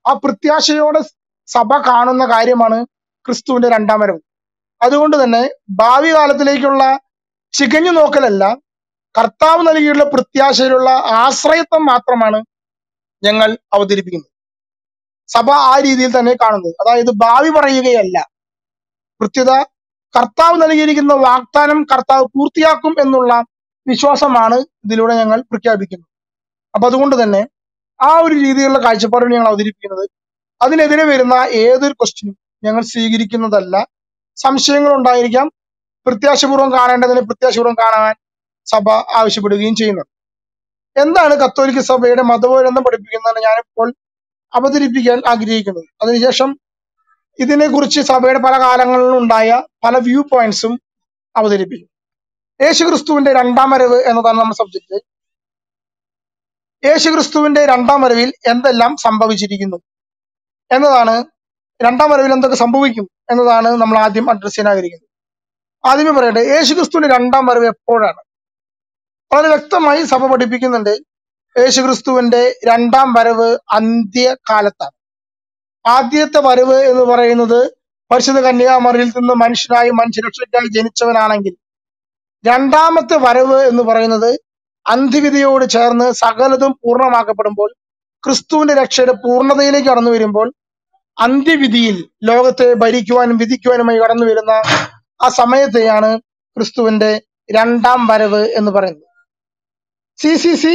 ആ പ്രത്യാശയോടെ സഭ കാണുന്ന കാര്യമാണ് ക്രിസ്തുവിന്റെ രണ്ടാം വരവ്. അതുകൊണ്ട് തന്നെ ഭാവി കാലത്തിലേക്കുള്ള ചികഞ്ഞു നോക്കലല്ല, കർത്താവ് നൽകിയുള്ള പ്രത്യാശയിലുള്ള ആശ്രയത്വം മാത്രമാണ് ഞങ്ങൾ അവതരിപ്പിക്കുന്നത്. സഭ ആ രീതിയിൽ തന്നെ കാണുന്നത്. അതായത് ഭാവി പറയുകയല്ല, കൃത്യത കർത്താവ് നൽകിയിരിക്കുന്ന വാഗ്ദാനം കർത്താവ് പൂർത്തിയാക്കും എന്നുള്ള വിശ്വാസമാണ് ഇതിലൂടെ ഞങ്ങൾ പ്രഖ്യാപിക്കുന്നത്. അപ്പൊ അതുകൊണ്ട് തന്നെ ആ ഒരു രീതിയിലുള്ള കാഴ്ചപ്പാടാണ് ഞങ്ങൾ അവതരിപ്പിക്കുന്നത്. അതിനെതിരെ വരുന്ന ഏതൊരു ക്വസ്റ്റ്യനും ഞങ്ങൾ സ്വീകരിക്കുന്നതല്ല. സംശയങ്ങൾ ഉണ്ടായിരിക്കാം, പ്രത്യാശപൂർവ്വം കാണേണ്ടതിന് പ്രത്യാശപൂർവ്വം കാണാൻ സഭ ആവശ്യപ്പെടുകയും ചെയ്യുന്നത്. എന്താണ് കത്തോലിക്ക സഭയുടെ മതബോധം പഠിപ്പിക്കുന്നതാണ് ഞാനിപ്പോൾ അവതരിപ്പിക്കാൻ ആഗ്രഹിക്കുന്നത്. അതിനുശേഷം ഇതിനെക്കുറിച്ച് സഭയുടെ പല കാലങ്ങളിലും ഉണ്ടായ പല വ്യൂ പോയിന്റ്സും അവതരിപ്പിക്കും. യേശുക്രിസ്തുവിന്റെ രണ്ടാം വരവ് എന്നതാണ് നമ്മുടെ സബ്ജക്ട്. യേശുക്രിസ്തുവിന്റെ രണ്ടാം വരവിൽ എന്തെല്ലാം സംഭവിച്ചിരിക്കുന്നു എന്നതാണ്, രണ്ടാം വരവിൽ എന്തൊക്കെ സംഭവിക്കും എന്നതാണ് നമ്മൾ ആദ്യം അഡ്രസ് ചെയ്യാൻ ആഗ്രഹിക്കുന്നത്. ആദ്യമേ പറയട്ടെ, യേശുക്രിസ്തുവിന്റെ രണ്ടാം വരവ് എപ്പോഴാണ്? വളരെ വ്യക്തമായി സഭ പഠിപ്പിക്കുന്നുണ്ട്. യേശുക്രിസ്തുവിന്റെ രണ്ടാം വരവ് അന്ത്യകാലത്താണ്. ആദ്യത്തെ വരവ് എന്ന് പറയുന്നത് പരിശുദ്ധ കന്യാമറിയിൽ നിന്ന് മനുഷ്യനായി മനുഷ്യരക്ഷയ്ക്കായി ജനിച്ചവനാണെങ്കിൽ, രണ്ടാമത്തെ വരവ് എന്ന് പറയുന്നത് അന്ത്യവിധിയോട് ചേർന്ന് സകലതും പൂർണ്ണമാക്കപ്പെടുമ്പോൾ, ക്രിസ്തുവിന്റെ രക്ഷയുടെ പൂർണ്ണതയിലേക്ക് കടന്നു വരുമ്പോൾ, അന്ത്യവിധിയിൽ ലോകത്തെ ഭരിക്കുവാനും വിധിക്കുവാനുമായി കടന്നു വരുന്ന ആ സമയത്തെയാണ് ക്രിസ്തുവിന്റെ രണ്ടാം വരവ് എന്ന് പറയുന്നത്. CCC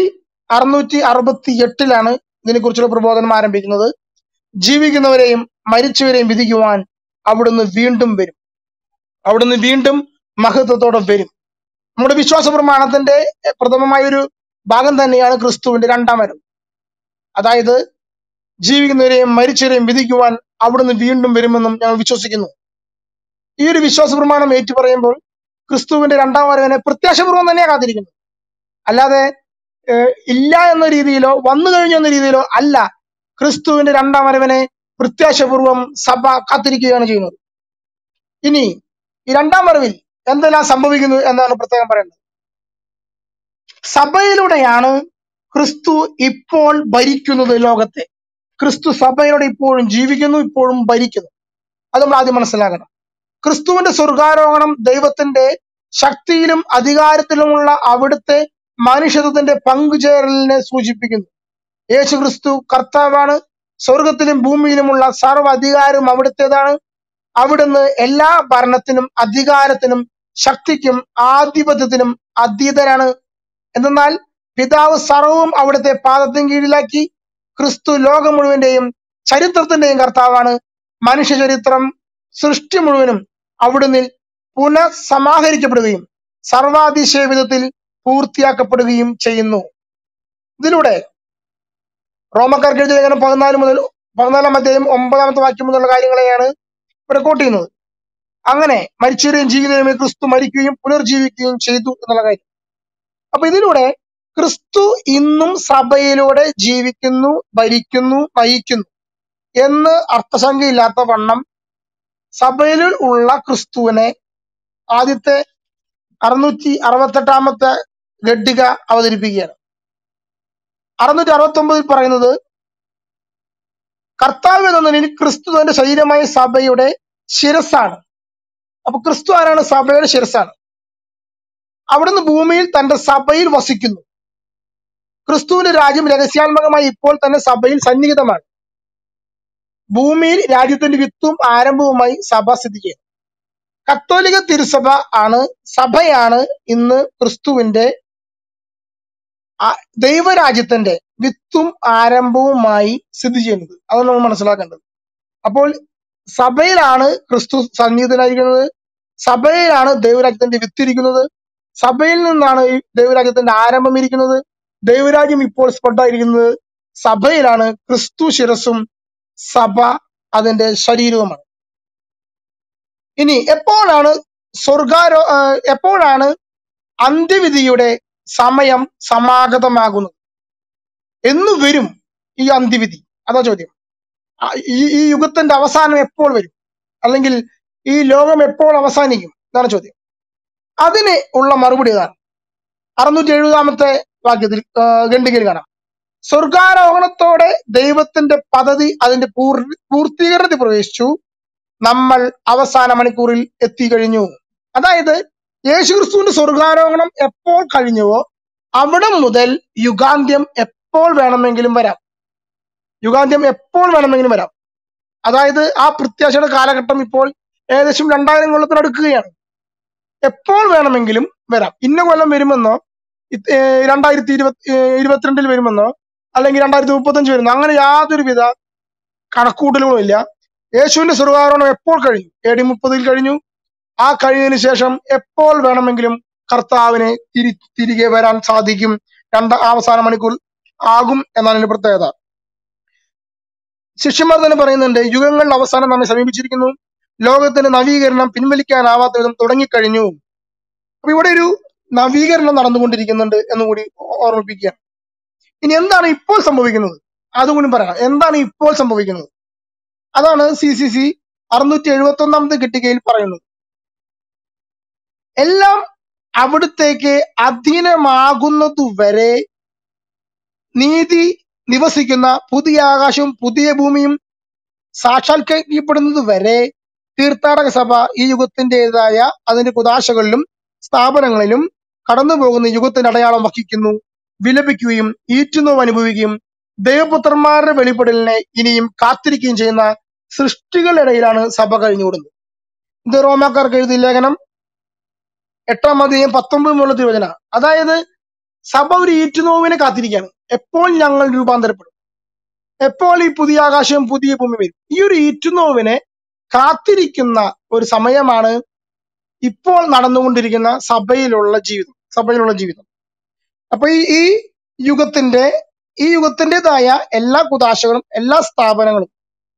668 ഇതിനെക്കുറിച്ചുള്ള പ്രബോധനം ആരംഭിക്കുന്നത്. ജീവിക്കുന്നവരെയും മരിച്ചവരെയും വിധിക്കുവാൻ അവിടുന്ന് വീണ്ടും വരും. അവിടുന്ന് വീണ്ടും മഹത്വത്തോടെ വരും. നമ്മുടെ വിശ്വാസ പ്രമാണത്തിന്റെ പ്രഥമമായ ഒരു ഭാഗം തന്നെയാണ് ക്രിസ്തുവിന്റെ രണ്ടാം വരവ്. അതായത് ജീവിക്കുന്നവരെയും മരിച്ചവരെയും വിധിക്കുവാൻ അവിടുന്ന് വീണ്ടും വരുമെന്നും ഞങ്ങൾ വിശ്വസിക്കുന്നു. ഈ ഒരു വിശ്വാസ പ്രമാണം ഏറ്റു പറയുമ്പോൾ ക്രിസ്തുവിന്റെ രണ്ടാം വരവിനെ പ്രത്യാശപൂർവ്വം തന്നെയാണ് കാത്തിരിക്കുന്നത്. അല്ലാതെ ഇല്ല എന്ന രീതിയിലോ വന്നു കഴിഞ്ഞു എന്ന രീതിയിലോ അല്ല. ക്രിസ്തുവിന്റെ രണ്ടാം വരവിനെ പ്രത്യാശപൂർവ്വം സഭ കാത്തിരിക്കുകയാണ് ചെയ്യുന്നത്. ഇനി ഈ രണ്ടാം വരവിൽ എന്തെല്ലാം സംഭവിക്കുന്നു എന്നാണ് പ്രത്യേകം പറയുന്നത്. സഭയിലൂടെയാണ് ക്രിസ്തു ഇപ്പോൾ ഭരിക്കുന്നത് ലോകത്തെ. ക്രിസ്തു സഭയിലൂടെ ഇപ്പോഴും ജീവിക്കുന്നു, ഇപ്പോഴും ഭരിക്കുന്നു. അത് നമ്മൾ ആദ്യം മനസ്സിലാക്കണം. ക്രിസ്തുവിന്റെ സ്വർഗാരോഹണം ദൈവത്തിന്റെ ശക്തിയിലും അധികാരത്തിലുമുള്ള അവിടുത്തെ മനുഷ്യത്വത്തിന്റെ പങ്കുചേരലിനെ സൂചിപ്പിക്കുന്നു. യേശു ക്രിസ്തു കർത്താവാണ്. സ്വർഗത്തിലും ഭൂമിയിലുമുള്ള സർവ്വ അധികാരവും അവിടുത്തേതാണ്. അവിടുന്ന് എല്ലാ ഭരണത്തിനും അധികാരത്തിനും ശക്തിക്കും ആധിപത്യത്തിനും അതീതനാണ്. എന്നാൽ പിതാവ് സർവവും അവിടുത്തെ പാദത്തിന് കീഴിലാക്കി. ക്രിസ്തു ലോകം മുഴുവന്റെയും ചരിത്രത്തിന്റെയും കർത്താവാണ്. മനുഷ്യ ചരിത്രം സൃഷ്ടി മുഴുവനും അവിടുന്ന് പുനഃസമാഹരിക്കപ്പെടുകയും സർവാതിശയ വിധത്തിൽ പൂർത്തിയാക്കപ്പെടുകയും ചെയ്യുന്നു. ഇതിലൂടെ റോമക്കാർക്ക് എഴുതിയ ലേഖനം 14 അധ്യായം 9 വാക്യം മുതലുള്ള കാര്യങ്ങളെയാണ് ഇവിടെ കോട്ട് ചെയ്യുന്നത്. അങ്ങനെ മരിച്ചവരെയും ജീവിതരെയും ക്രിസ്തു മരിക്കുകയും പുനർജീവിക്കുകയും ചെയ്തു എന്നുള്ള കാര്യം. അപ്പൊ ഇതിലൂടെ ക്രിസ്തു ഇന്നും സഭയിലൂടെ ജീവിക്കുന്നു, ഭരിക്കുന്നു, നയിക്കുന്നു എന്ന് അർത്ഥശങ്കയില്ലാത്ത വണ്ണം സഭയിൽ ഉള്ള ക്രിസ്തുവിനെ ആദ്യത്തെ 668 ഖണ്ഡിക അവതരിപ്പിക്കുകയാണ്. 669 പറയുന്നത്, കർത്താവ് എന്ന നിലയിൽ ക്രിസ്തു തന്റെ ശരീരമായ സഭയുടെ ശിരസ്സാണ്. അപ്പൊ ക്രിസ്തു ആരാണ്? സഭയുടെ ശിരസ്സാണ്. അവിടുന്ന് ഭൂമിയിൽ തന്റെ സഭയിൽ വസിക്കുന്നു. ക്രിസ്തുവിന്റെ രാജ്യം രഹസ്യാത്മകമായി ഇപ്പോൾ തന്നെ സഭയിൽ സന്നിഹിതമാണ്. ഭൂമിയിൽ രാജ്യത്തിന്റെ വിത്തും ആരംഭവുമായി സഭ സ്ഥിതി ചെയ്യുന്നു. കത്തോലിക തിരുസഭ ആണ്, സഭയാണ് ഇന്ന് ക്രിസ്തുവിന്റെ ദൈവരാജ്യത്തിന്റെ വിത്തും ആരംഭവുമായി സ്ഥിതി ചെയ്യുന്നത്. അതാണ് നമ്മൾ മനസ്സിലാക്കേണ്ടത്. അപ്പോൾ സഭയിലാണ് ക്രിസ്തു സന്നിഹിതനായിരിക്കുന്നത്. സഭയിലാണ് ദൈവരാജ്യത്തിന്റെ വിത്തിരിക്കുന്നത്. സഭയിൽ നിന്നാണ് ഈ ദൈവരാജ്യത്തിന്റെ ആരംഭം ഇരിക്കുന്നത്. ദൈവരാജ്യം ഇപ്പോൾ സ്പ്രെഡായിരിക്കുന്നത് സഭയിലാണ്. ക്രിസ്തു ശിരസും സഭ അതിന്റെ ശരീരവുമാണ്. ഇനി എപ്പോഴാണ് അന്ത്യവിധിയുടെ സമയം സമാഗതമാകുന്നത്? എന്ന് വരും ഈ അന്ത്യവിധി? അതാ ചോദ്യം. ഈ യുഗത്തിന്റെ അവസാനം എപ്പോൾ വരും? അല്ലെങ്കിൽ ഈ ലോകം എപ്പോൾ അവസാനിക്കും? ഇതാണ് ചോദ്യം. അതിന് ഉള്ള മറുപടി ഇതാണ്. 670 വാക്യത്തിൽ ഖണ്ഡികയിൽ കാണാം. സ്വർഗാരോഹണത്തോടെ ദൈവത്തിന്റെ പദ്ധതി അതിന്റെ പൂർത്തീകരണത്തിൽ പ്രവേശിച്ചു. നമ്മൾ അവസാന മണിക്കൂറിൽ എത്തിക്കഴിഞ്ഞു. അതായത് യേശുക്രിസ്തുവിന്റെ സ്വർഗാരോഹണം എപ്പോൾ കഴിഞ്ഞുവോ അവിടെ മുതൽ യുഗാന്ത്യം എപ്പോൾ വേണമെങ്കിലും വരാം. യുഗാന്ത്യം എപ്പോൾ വേണമെങ്കിലും വരാം. അതായത് ആ പ്രത്യാശയുടെ കാലഘട്ടം ഇപ്പോൾ ഏകദേശം 2000 കൊല്ലത്തിനടുക്കുകയാണ്. എപ്പോൾ വേണമെങ്കിലും വരാം. ഇന്ന കൊല്ലം വരുമെന്നോ 2022 വരുമെന്നോ അല്ലെങ്കിൽ 2035 വരുന്നോ അങ്ങനെ യാതൊരുവിധ കണക്കൂട്ടലുകളും ഇല്ല. യേശുവിന്റെ സ്വർഗാരോഹണം എപ്പോൾ കഴിഞ്ഞു? AD 30 കഴിഞ്ഞു. ആ കഴിഞ്ഞതിന് ശേഷം എപ്പോൾ വേണമെങ്കിലും കർത്താവിനെ തിരികെ വരാൻ സാധിക്കും. അവസാന മണിക്കൂർ ആകും എന്നാണ് ഇതിന്റെ പ്രത്യേകത. ശിഷ്യന്മാർ തന്നെ പറയുന്നുണ്ട്, യുഗങ്ങളുടെ അവസാനം നമ്മെ സമീപിച്ചിരിക്കുന്നു, ലോകത്തിന്റെ നവീകരണം പിൻവലിക്കാനാവാത്ത വിധം തുടങ്ങിക്കഴിഞ്ഞു. അപ്പൊ ഇവിടെ ഒരു നവീകരണം നടന്നുകൊണ്ടിരിക്കുന്നുണ്ട് എന്നുകൂടി ഓർമ്മിപ്പിക്കുക. ഇനി എന്താണ് ഇപ്പോൾ സംഭവിക്കുന്നത് അതുകൂടി പറയാം. എന്താണ് ഇപ്പോൾ സംഭവിക്കുന്നത്? അതാണ് CCC 671 ഖണ്ഡികയിൽ പറയുന്നത്. എല്ലാം അവിടുത്തേക്ക് അധീനമാകുന്നതുവരെ നീതി നിവസിക്കുന്ന പുതിയ ആകാശവും പുതിയ ഭൂമിയും സാക്ഷാത്കരിക്കപ്പെടുന്നത് വരെ തീർത്ഥാടക സഭ ഈ യുഗത്തിൻ്റെതായ അതിന്റെ കുദാശകളിലും സ്ഥാപനങ്ങളിലും കടന്നു പോകുന്ന യുഗത്തിന്റെ അടയാളം വഹിക്കുന്നു, വിലപിക്കുകയും ഈറ്റുനോവ് അനുഭവിക്കുകയും ദൈവപുത്രന്മാരുടെ വെളിപ്പെടലിനെ ഇനിയും കാത്തിരിക്കുകയും ചെയ്യുന്ന സൃഷ്ടികളുടെ ഇടയിലാണ് സഭ കഴിഞ്ഞുകൂടുന്നത്. ഇത് റോമാക്കാർക്ക് എഴുതിയ ലേഖനം 8-ാം അധ്യായം 19 തിരുവചന. അതായത് സഭ ഒരു ഈറ്റുനോവിനെ കാത്തിരിക്കുകയാണ്. എപ്പോൾ ഞങ്ങൾ രൂപാന്തരപ്പെടും, എപ്പോൾ ഈ പുതിയ ആകാശവും പുതിയ ഭൂമി വരും. ഈ ഒരു ഈറ്റുനോവിനെ കാത്തിരിക്കുന്ന ഒരു സമയമാണ് ഇപ്പോൾ നടന്നുകൊണ്ടിരിക്കുന്ന സഭയിലുള്ള ജീവിതം. അപ്പൊ ഈ യുഗത്തിൻ്റെതായ എല്ലാ കുദാശകളും എല്ലാ സ്ഥാപനങ്ങളും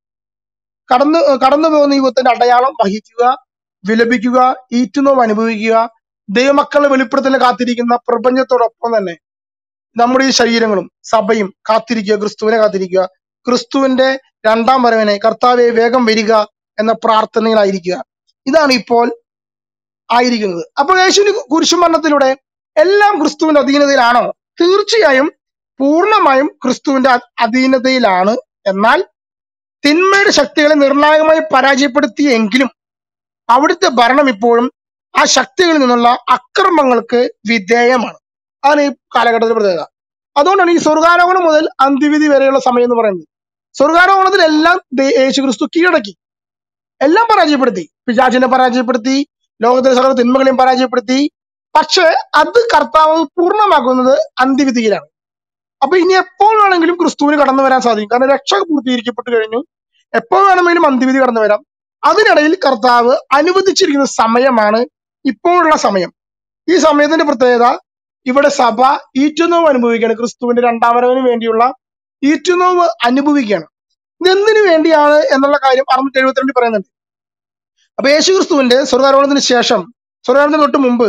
കടന്നു പോകുന്ന യുഗത്തിന്റെ അടയാളം വഹിക്കുക, വിലപിക്കുക, ഈറ്റുനോവ് അനുഭവിക്കുക, ദൈവമക്കളുടെ വെളിപ്പെടുത്തലിനെ കാത്തിരിക്കുന്ന പ്രപഞ്ചത്തോടൊപ്പം തന്നെ നമ്മുടെ ഈ ശരീരങ്ങളും സഭയും കാത്തിരിക്കുക, ക്രിസ്തുവിനെ കാത്തിരിക്കുക, ക്രിസ്തുവിന്റെ 2ാം വരവിനെ കർത്താവെ വേഗം വരിക എന്ന പ്രാർത്ഥനയിലായിരിക്കുക. ഇതാണ് ഇപ്പോൾ ആയിരിക്കുന്നത്. അപ്പോൾ യേശുവിന്റെ കുരിശുമരണത്തിലൂടെ എല്ലാം ക്രിസ്തുവിന്റെ അധീനതയിലാണോ? തീർച്ചയായും പൂർണ്ണമായും ക്രിസ്തുവിന്റെ അധീനതയിലാണ്. എന്നാൽ തിന്മയുടെ ശക്തികളെ നിർണായകമായി പരാജയപ്പെടുത്തിയെങ്കിലും അവിടുത്തെ ഭരണം ഇപ്പോഴും ആ ശക്തികളിൽ നിന്നുള്ള അക്രമങ്ങൾക്ക് വിധേയമാണ്. അതാണ് ഈ കാലഘട്ടത്തിൽ പ്രത്യേകത. അതുകൊണ്ടാണ് ഈ സ്വർഗാരോഹണം മുതൽ അന്ത്യവിധി വരെയുള്ള സമയം എന്ന് പറയുന്നത്. സ്വർഗാരോഹണത്തിൽ എല്ലാം യേശുക്രിസ്തു കീഴടക്കി, എല്ലാം പരാജയപ്പെടുത്തി. പിശാചിനെ പരാജയപ്പെടുത്തി, ലോകത്തിലെ സകല തിന്മകളെയും പരാജയപ്പെടുത്തി. പക്ഷെ അത് കർത്താവ് പൂർണ്ണമാക്കുന്നത് അന്ത്യവിധിയിലാണ്. അപ്പൊ ഇനി എപ്പോൾ വേണമെങ്കിലും ക്രിസ്തുവിന് കടന്നു വരാൻ സാധിക്കും. കാരണം രക്ഷ പൂർത്തീകരിക്കപ്പെട്ടു കഴിഞ്ഞു. എപ്പോൾ വേണമെങ്കിലും അന്ത്യവിധി കടന്നു വരാം. അതിനിടയിൽ കർത്താവ് അനുവദിച്ചിരിക്കുന്ന സമയമാണ് ഇപ്പോഴുള്ള സമയം. ഈ സമയത്തിന്റെ പ്രത്യേകത, ഇവിടെ സഭ ഈറ്റുനോവ് അനുഭവിക്കുകയാണ്. ക്രിസ്തുവിന്റെ 2ാം വരവിന് വേണ്ടിയുള്ള ഈറ്റുനോവ് അനുഭവിക്കുകയാണ്. ഇതെന്തിനു വേണ്ടിയാണ് എന്നുള്ള കാര്യം 672 പറയുന്നുണ്ട്. അപ്പൊ യേശുക്രിസ്തുവിന്റെ സ്വർഗാരോഹണത്തിന് ശേഷം, സ്വർഗാരോഹണത്തിന് തൊട്ട് മുമ്പ്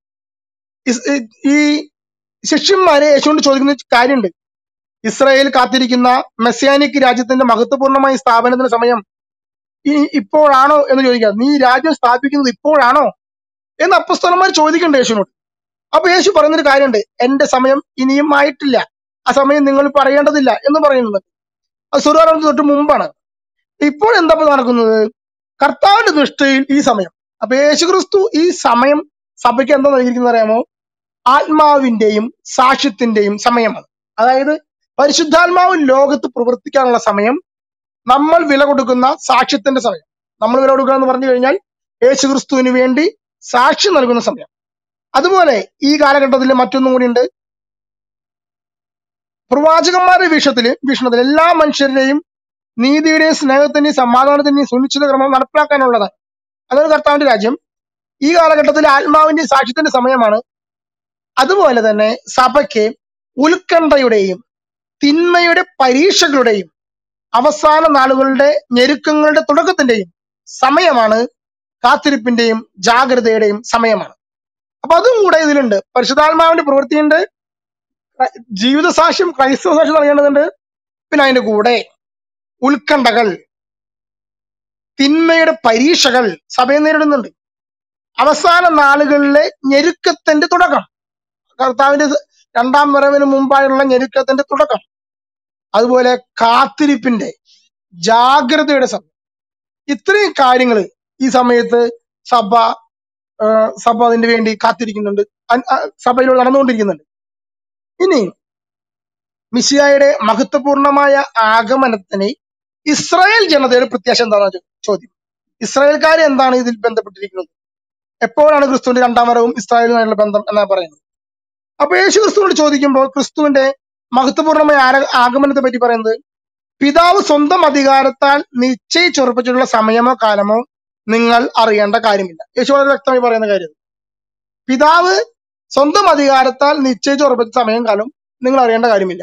ഈ ശിഷ്യന്മാരെ യേശുവിനോട് ചോദിക്കുന്ന കാര്യമുണ്ട്. ഇസ്രായേൽ കാത്തിരിക്കുന്ന മെസ്സിയാനിക് രാജ്യത്തിന്റെ മഹത്വപൂർണമായ സ്ഥാപനത്തിന് സമയം ഇപ്പോഴാണോ എന്ന് ചോദിക്കുക. നീ രാജ്യം സ്ഥാപിക്കുന്നത് ഇപ്പോഴാണോ എന്ന് അപ്പസ്തലന്മാർ ചോദിക്കണ്ടേ യേശുവിനോട്. അപ്പൊ യേശു പറയുന്നൊരു കാര്യമുണ്ട്, എന്റെ സമയം ഇനിയും ആയിട്ടില്ല, ആ സമയം നിങ്ങൾ പറയേണ്ടതില്ല എന്ന് പറയുന്നുണ്ട്. അത് സ്വർഗാരോഹണത്തിന് തൊട്ട് മുമ്പാണ്. ഇപ്പോൾ എന്താ നടക്കുന്നത്? കർത്താവിന്റെ ദൃഷ്ടിയിൽ ഈ സമയം. അപ്പൊ യേശുക്രിസ്തു ഈ സമയം സഭയ്ക്ക് എന്താ നൽകിയിരിക്കുന്നത് അറിയാമോ? ആത്മാവിന്റെയും സാക്ഷ്യത്തിന്റെയും സമയമാണ്. അതായത് പരിശുദ്ധാത്മാവ് ലോകത്ത് പ്രവർത്തിക്കാനുള്ള സമയം, നമ്മൾ വില കൊടുക്കുന്ന സാക്ഷ്യത്തിന്റെ സമയം. നമ്മൾ വില കൊടുക്കുക എന്ന് പറഞ്ഞു കഴിഞ്ഞാൽ യേശുക്രിസ്തുവിന് വേണ്ടി സാക്ഷ്യം നൽകുന്ന സമയം. അതുപോലെ ഈ കാലഘട്ടത്തിൽ മറ്റൊന്നും കൂടി ഉണ്ട്. പ്രവാചകന്മാരുടെ വീക്ഷണത്തിൽ എല്ലാ മനുഷ്യരുടെയും നീതിയുടെയും സ്നേഹത്തിന്റെയും സമാധാനത്തിന്റെയും സുനിശ്ചിത ക്രമം നടപ്പിലാക്കാനുള്ളതാണ്. അതൊരു കർത്താവിന്റെ രാജ്യം. ഈ കാലഘട്ടത്തിൽ ആത്മാവിന്റെയും സാക്ഷ്യത്തിന്റെ സമയമാണ്. അതുപോലെ തന്നെ സഭയ്ക്ക് ഉത്കണ്ഠയുടെയും തിന്മയുടെ പരീക്ഷകളുടെയും അവസാന നാളുകളുടെ ഞെരുക്കങ്ങളുടെ തുടക്കത്തിന്റെയും സമയമാണ്. കാത്തിരിപ്പിന്റെയും ജാഗ്രതയുടെയും സമയമാണ്. അപ്പൊ അതും കൂടെ ഇതിലുണ്ട്. പരിശുദ്ധാത്മാവിന്റെ പ്രവൃത്തിയുണ്ട്, ജീവിത സാക്ഷ്യം, ക്രൈസ്തവ സാക്ഷ്യം നൽകേണ്ടതുണ്ട്. പിന്നെ അതിന്റെ കൂടെ ഉത്കണ്ഠകൾ, തിന്മയുടെ പരീക്ഷകൾ സഭയെ നേരിടുന്നുണ്ട്. അവസാന നാളുകളിലെ ഞെരുക്കത്തിന്റെ തുടക്കം, കർത്താവിന്റെ 2ാം വരവിന് മുമ്പായുള്ള ഞെരുക്കത്തിന്റെ തുടക്കം. അതുപോലെ കാത്തിരിപ്പിന്റെ, ജാഗ്രതയുടെ സമയം, ഇത്രയും കാര്യങ്ങൾ ഈ സമയത്ത് സഭ സഭ അതിന് വേണ്ടി കാത്തിരിക്കുന്നുണ്ട്, സഭയിലൂടെ നടന്നുകൊണ്ടിരിക്കുന്നുണ്ട്. ഇനി മിശിഹായുടെ മഹത്വപൂർണമായ ആഗമനത്തിന് ഇസ്രായേൽ ജനതയുടെ പ്രത്യാശ എന്താണെന്ന് ചോദ്യം. ഇസ്രായേൽക്കാർ എന്താണ് ഇതിൽ ബന്ധപ്പെട്ടിരിക്കുന്നത്? എപ്പോഴാണ് ക്രിസ്തുവിന്റെ രണ്ടാം വരവും ഇസ്രായേലുമായുള്ള ബന്ധം എന്നാണ് പറയുന്നത്. അപ്പൊ യേശു ക്രിസ്തുവിനോട് ചോദിക്കുമ്പോൾ ക്രിസ്തുവിന്റെ മഹത്വപൂർണമായ ആഗമനത്തെ പറ്റി പറയുന്നത്, പിതാവ് സ്വന്തം അധികാരത്താൽ നിശ്ചയിച്ചുറപ്പിച്ചിട്ടുള്ള സമയമോ കാലമോ നിങ്ങൾ അറിയേണ്ട കാര്യമില്ല. യേശു വളരെ വ്യക്തമായി പറയുന്ന കാര്യം, പിതാവ് സ്വന്തം അധികാരത്താൽ നിശ്ചയിച്ചുറപ്പിച്ച സമയം കാലം നിങ്ങൾ അറിയേണ്ട കാര്യമില്ല.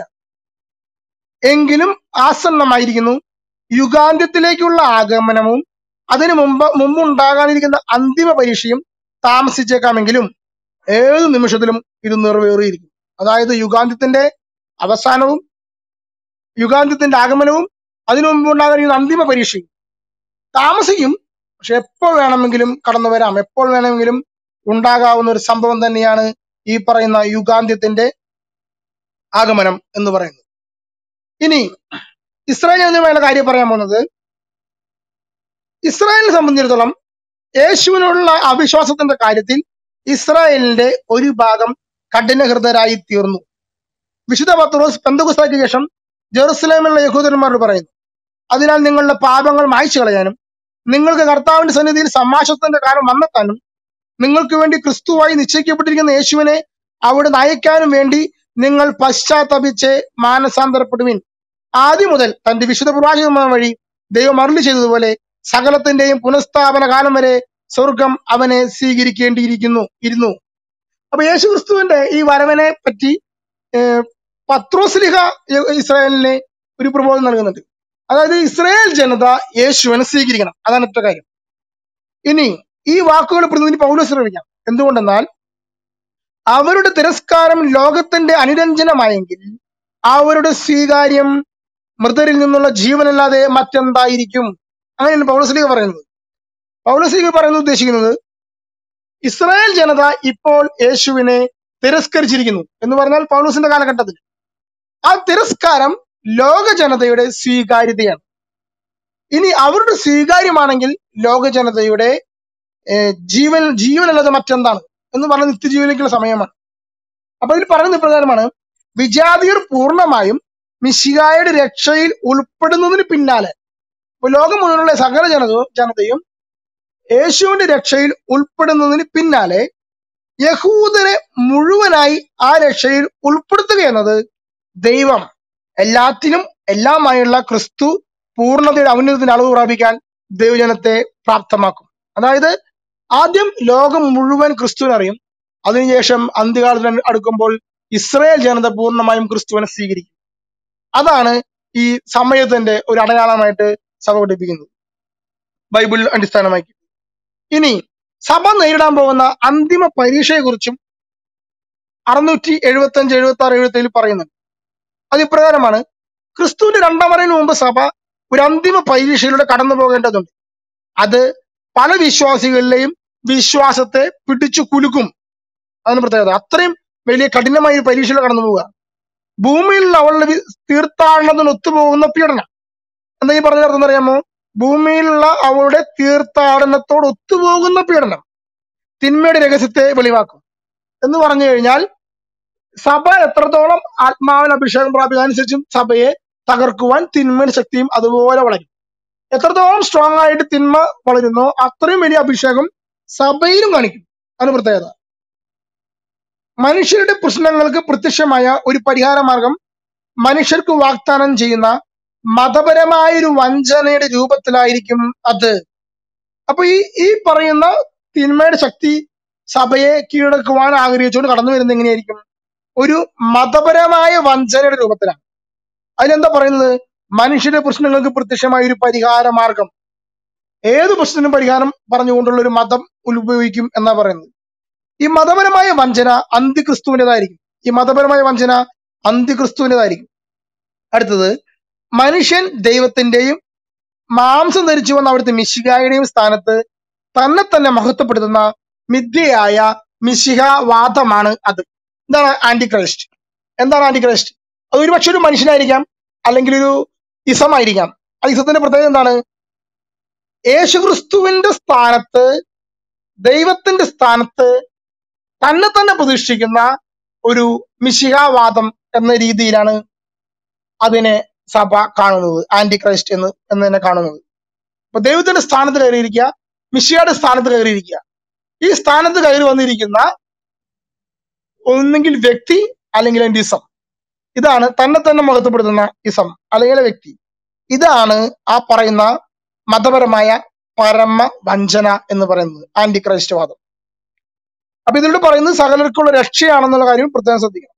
എങ്കിലും ആസന്നമായിരിക്കുന്നു. യുഗാന്ത്യത്തിലേക്കുള്ള ആഗമനവും അതിനു മുമ്പുണ്ടാകാനിരിക്കുന്ന അന്തിമ പരീക്ഷയും താമസിച്ചേക്കാമെങ്കിലും ഏത് നിമിഷത്തിലും ഇത് നിറവേറിയിരിക്കും. അതായത് യുഗാന്ത്യത്തിന്റെ അവസാനവും യുഗാന്ത്യത്തിന്റെ ആഗമനവും അതിനു മുമ്പ് ഉണ്ടാകാനിരിക്കുന്ന അന്തിമ പരീക്ഷയും താമസിക്കും. പക്ഷെ എപ്പോൾ വേണമെങ്കിലും കടന്നു വരാം, എപ്പോൾ വേണമെങ്കിലും ഉണ്ടാകാവുന്ന ഒരു സംഭവം തന്നെയാണ് ഈ പറയുന്ന യുഗാന്ത്യത്തിന്റെ ആഗമനം എന്ന് പറയുന്നത്. ഇനി ഇസ്രായേലിനുമായുള്ള കാര്യം പറയാൻ പോകുന്നത്, ഇസ്രായേലിനെ സംബന്ധിച്ചിടത്തോളം യേശുവിനുള്ള അവിശ്വാസത്തിന്റെ കാര്യത്തിൽ ഇസ്രായേലിന്റെ ഒരു ഭാഗം കഠിനഹൃദയരായി തീർന്നു. വിശുദ്ധ പത്രോസ് പെന്തക്കോസ്തായ്ക്ക് ശേഷം ജെറുസലേമിലുള്ള യഹൂദന്മാരോട് പറയുന്നു, അതിനാൽ നിങ്ങളുടെ പാപങ്ങൾ മായ്ച്ചു കളയാനും നിങ്ങൾക്ക് കർത്താവിന്റെ സന്നിധിയിൽ സമാശ്വാസത്തിന്റെ കാലം വന്നെത്താനും നിങ്ങൾക്ക് വേണ്ടി ക്രിസ്തുവായി നിശ്ചയിക്കപ്പെട്ടിരിക്കുന്ന യേശുവിനെ അവിടെ നയിക്കാനും വേണ്ടി നിങ്ങൾ പശ്ചാത്തപിച്ച് മാനസാന്തരപ്പെടുവിൻ. ആദ്യം മുതൽ തന്റെ വിശുദ്ധ പ്രവാചകന്മാർ വഴി ദൈവം അരുളി ചെയ്തതുപോലെ സകലത്തിന്റെയും പുനഃസ്ഥാപന കാലം വരെ സ്വർഗം അവനെ സ്വീകരിക്കേണ്ടിയിരിക്കുന്നു. അപ്പൊ യേശു ക്രിസ്തുവിന്റെ ഈ വരവനെ പറ്റി പത്രോസ്ലിഹ ഇസ്രായേലിനെ ഒരു പ്രബോധനം നൽകുന്നുണ്ട്. അതായത് ഇസ്രായേൽ ജനത യേശുവിനെ സ്വീകരിക്കണം, അതാണ് ഒറ്റ കാര്യം. ഇനി ഈ വാക്കുകൾ പ്രതിനിധി പൗലോസ് ശ്രമിക്കാം. എന്തുകൊണ്ടെന്നാൽ അവരുടെ തിരസ്കാരം ലോകത്തിന്റെ അനുരഞ്ജനമായെങ്കിൽ അവരുടെ സ്വീകാര്യം മൃതരിൽ നിന്നുള്ള ജീവനല്ലാതെ മറ്റെന്തായിരിക്കും? അങ്ങനെയാണ് പൗലോസ്ലീഹ പറയുന്നത്. പൗലോസ്ലീഹ പറയുന്നത് ഉദ്ദേശിക്കുന്നത്, ഇസ്രായേൽ ജനത ഇപ്പോൾ യേശുവിനെ തിരസ്കരിച്ചിരിക്കുന്നു എന്ന് പറഞ്ഞാൽ പൗലോസിന്റെ കാലഘട്ടത്തിൽ ആ തിരസ്കാരം ലോക ജനതയുടെ സ്വീകാര്യതയാണ്. ഇനി അവരുടെ സ്വീകാര്യമാണെങ്കിൽ ലോക ജനതയുടെ ജീവനല്ലാതെ മറ്റെന്താണ് എന്ന് പറഞ്ഞ നിത്യജീവനിലേക്കുള്ള സമയമാണ്. അപ്പൊ ഇതിൽ പറയുന്ന പ്രകാരമാണ്, വിജാതിയർ പൂർണ്ണമായും മിശിഹായുടെ രക്ഷയിൽ ഉൾപ്പെടുന്നതിന് പിന്നാലെ, ലോകം മുഴുവനുള്ള സകല ജനതയും യേശുവിന്റെ രക്ഷയിൽ ഉൾപ്പെടുന്നതിന് പിന്നാലെ യഹൂദരെ മുഴുവനായി ആ രക്ഷയിൽ ഉൾപ്പെടുത്തുക എന്നത് ദൈവം എല്ലാത്തിനും എല്ലാമായുള്ള ക്രിസ്തു പൂർണ്ണതയുടെ ഔന്നത്യത്തിന്റെ അളവ് പ്രാപിക്കാൻ ദൈവജനത്തെ പ്രാപ്തമാക്കും. അതായത് ആദ്യം ലോകം മുഴുവൻ ക്രിസ്തുവിനെ അറിയും, അതിനുശേഷം അന്ത്യകാലത്തിന് അടുക്കുമ്പോൾ ഇസ്രായേൽ ജനത പൂർണ്ണമായും ക്രിസ്തുവിനെ സ്വീകരിക്കും. അതാണ് ഈ സമയത്തിന്റെ ഒരു അടയാളമായിട്ട് സഭ പഠിപ്പിക്കുന്നത്, ബൈബിൾ അടിസ്ഥാനമാക്കി. ഇനി സഭ നേരിടാൻ പോകുന്ന അന്തിമ പരീക്ഷയെക്കുറിച്ചും 675, 76, 77 പറയുന്നുണ്ട്. അത് ഇപ്രകാരമാണ്, ക്രിസ്തുവിന്റെ രണ്ടാം വരവിന് മുമ്പ് സഭ ഒരു അന്തിമ പരീക്ഷയിലൂടെ കടന്നു പോകേണ്ടതുണ്ട്. അത് പല വിശ്വാസികളിലെയും വിശ്വാസത്തെ പിടിച്ചു കുലുക്കും. അതിന് പ്രത്യേകത, അത്രയും വലിയ കഠിനമായ പരീക്ഷയിൽ കടന്നു പോവുക. ഭൂമിയിലുള്ള അവളുടെ തീർത്ഥാടനത്തിന് ഒത്തുപോകുന്ന പീഡനം. എന്താ ഈ പറഞ്ഞ അർത്ഥം അറിയാമോ? ഭൂമിയിലുള്ള അവളുടെ തീർത്ഥാടനത്തോട് ഒത്തുപോകുന്ന പീഡനം തിന്മയുടെ രഹസ്യത്തെ വെളിവാക്കും. എന്ന് പറഞ്ഞു കഴിഞ്ഞാൽ സഭ എത്രത്തോളം ആത്മാവിന് അഭിഷേകം പ്രാപിക്കാനുസരിച്ചും സഭയെ തകർക്കുവാൻ തിന്മയുടെ ശക്തിയും അതുപോലെ വളരും. എത്രത്തോളം സ്ട്രോങ് ആയിട്ട് തിന്മ വളരുന്നോ അത്രയും വലിയ അഭിഷേകം സഭയിലും കാണിക്കും. അതിന് പ്രത്യേകത. മനുഷ്യരുടെ പ്രശ്നങ്ങൾക്ക് പ്രത്യക്ഷമായ ഒരു പരിഹാര മാർഗം മനുഷ്യർക്ക് വാഗ്ദാനം ചെയ്യുന്ന മതപരമായൊരു വഞ്ചനയുടെ രൂപത്തിലായിരിക്കും അത്. അപ്പൊ ഈ പറയുന്ന തിന്മയുടെ ശക്തി സഭയെ കീഴടക്കുവാൻ ആഗ്രഹിച്ചുകൊണ്ട് കടന്നു വരുന്നത് എങ്ങനെയായിരിക്കും? ഒരു മതപരമായ വഞ്ചനയുടെ രൂപത്തിലാണ്. അതിലെന്താ പറയുന്നത്? മനുഷ്യരുടെ പ്രശ്നങ്ങൾക്ക് പ്രത്യക്ഷമായ ഒരു പരിഹാര മാർഗം. ഏത് പ്രശ്നത്തിനും പരിഹാരം പറഞ്ഞുകൊണ്ടുള്ള ഒരു മതം ഉപയോഗിക്കും എന്നാ പറയുന്നത്. ഈ മതപരമായ വഞ്ചന അന്തിക്രിസ്തുവിൻ്റെതായിരിക്കും. അടുത്തത്, മനുഷ്യൻ ദൈവത്തിന്റെയും മാംസം ധരിച്ചു വന്ന അവിടുത്തെ മിശിഹായുടെയും സ്ഥാനത്ത് തന്നെ മഹത്വപ്പെടുത്തുന്ന മിഥ്യയായ മിശിഹാവാദമാണ് അത്. എന്താണ് ആന്റിക്രൈസ്റ്റ്? അത് ഒരുപക്ഷെ ഒരു മനുഷ്യനായിരിക്കാം, അല്ലെങ്കിൽ ഒരു ഇസമായിരിക്കാം. ആ ഇസത്തിന്റെ പ്രത്യേകത എന്താണ്? യേശുക്രിസ്തുവിന്റെ സ്ഥാനത്ത്, ദൈവത്തിന്റെ സ്ഥാനത്ത് തന്നെ തന്നെ പ്രതിഷ്ഠിക്കുന്ന ഒരു മിശിഹാവാദം എന്ന രീതിയിലാണ് അതിനെ സഭ കാണുന്നത്, ആന്റി ക്രൈസ്റ്റ് എന്ന് തന്നെ കാണുന്നത്. അപ്പൊ ദൈവത്തിന്റെ സ്ഥാനത്ത് കയറിയിരിക്കുക, മിശിഹയുടെ സ്ഥാനത്ത് കയറിയിരിക്കുക. ഈ സ്ഥാനത്ത് കയറി വന്നിരിക്കുന്ന ഒന്നെങ്കിൽ വ്യക്തി അല്ലെങ്കിൽ അതിന്റെ ഇസം. ഇതാണ് തന്നെ തന്നെ മഹത്വപ്പെടുത്തുന്ന ഇസം അല്ലെങ്കിൽ വ്യക്തി. ഇതാണ് ആ പറയുന്ന മതപരമായ പരമ വഞ്ചന എന്ന് പറയുന്നത്, ആന്റി ക്രൈസ്റ്റ് വാദം. അപ്പൊ ഇതിലൂടെ പറയുന്നത് സകലർക്കുള്ള രക്ഷയാണെന്നുള്ള കാര്യം പ്രത്യേകം ശ്രദ്ധിക്കണം.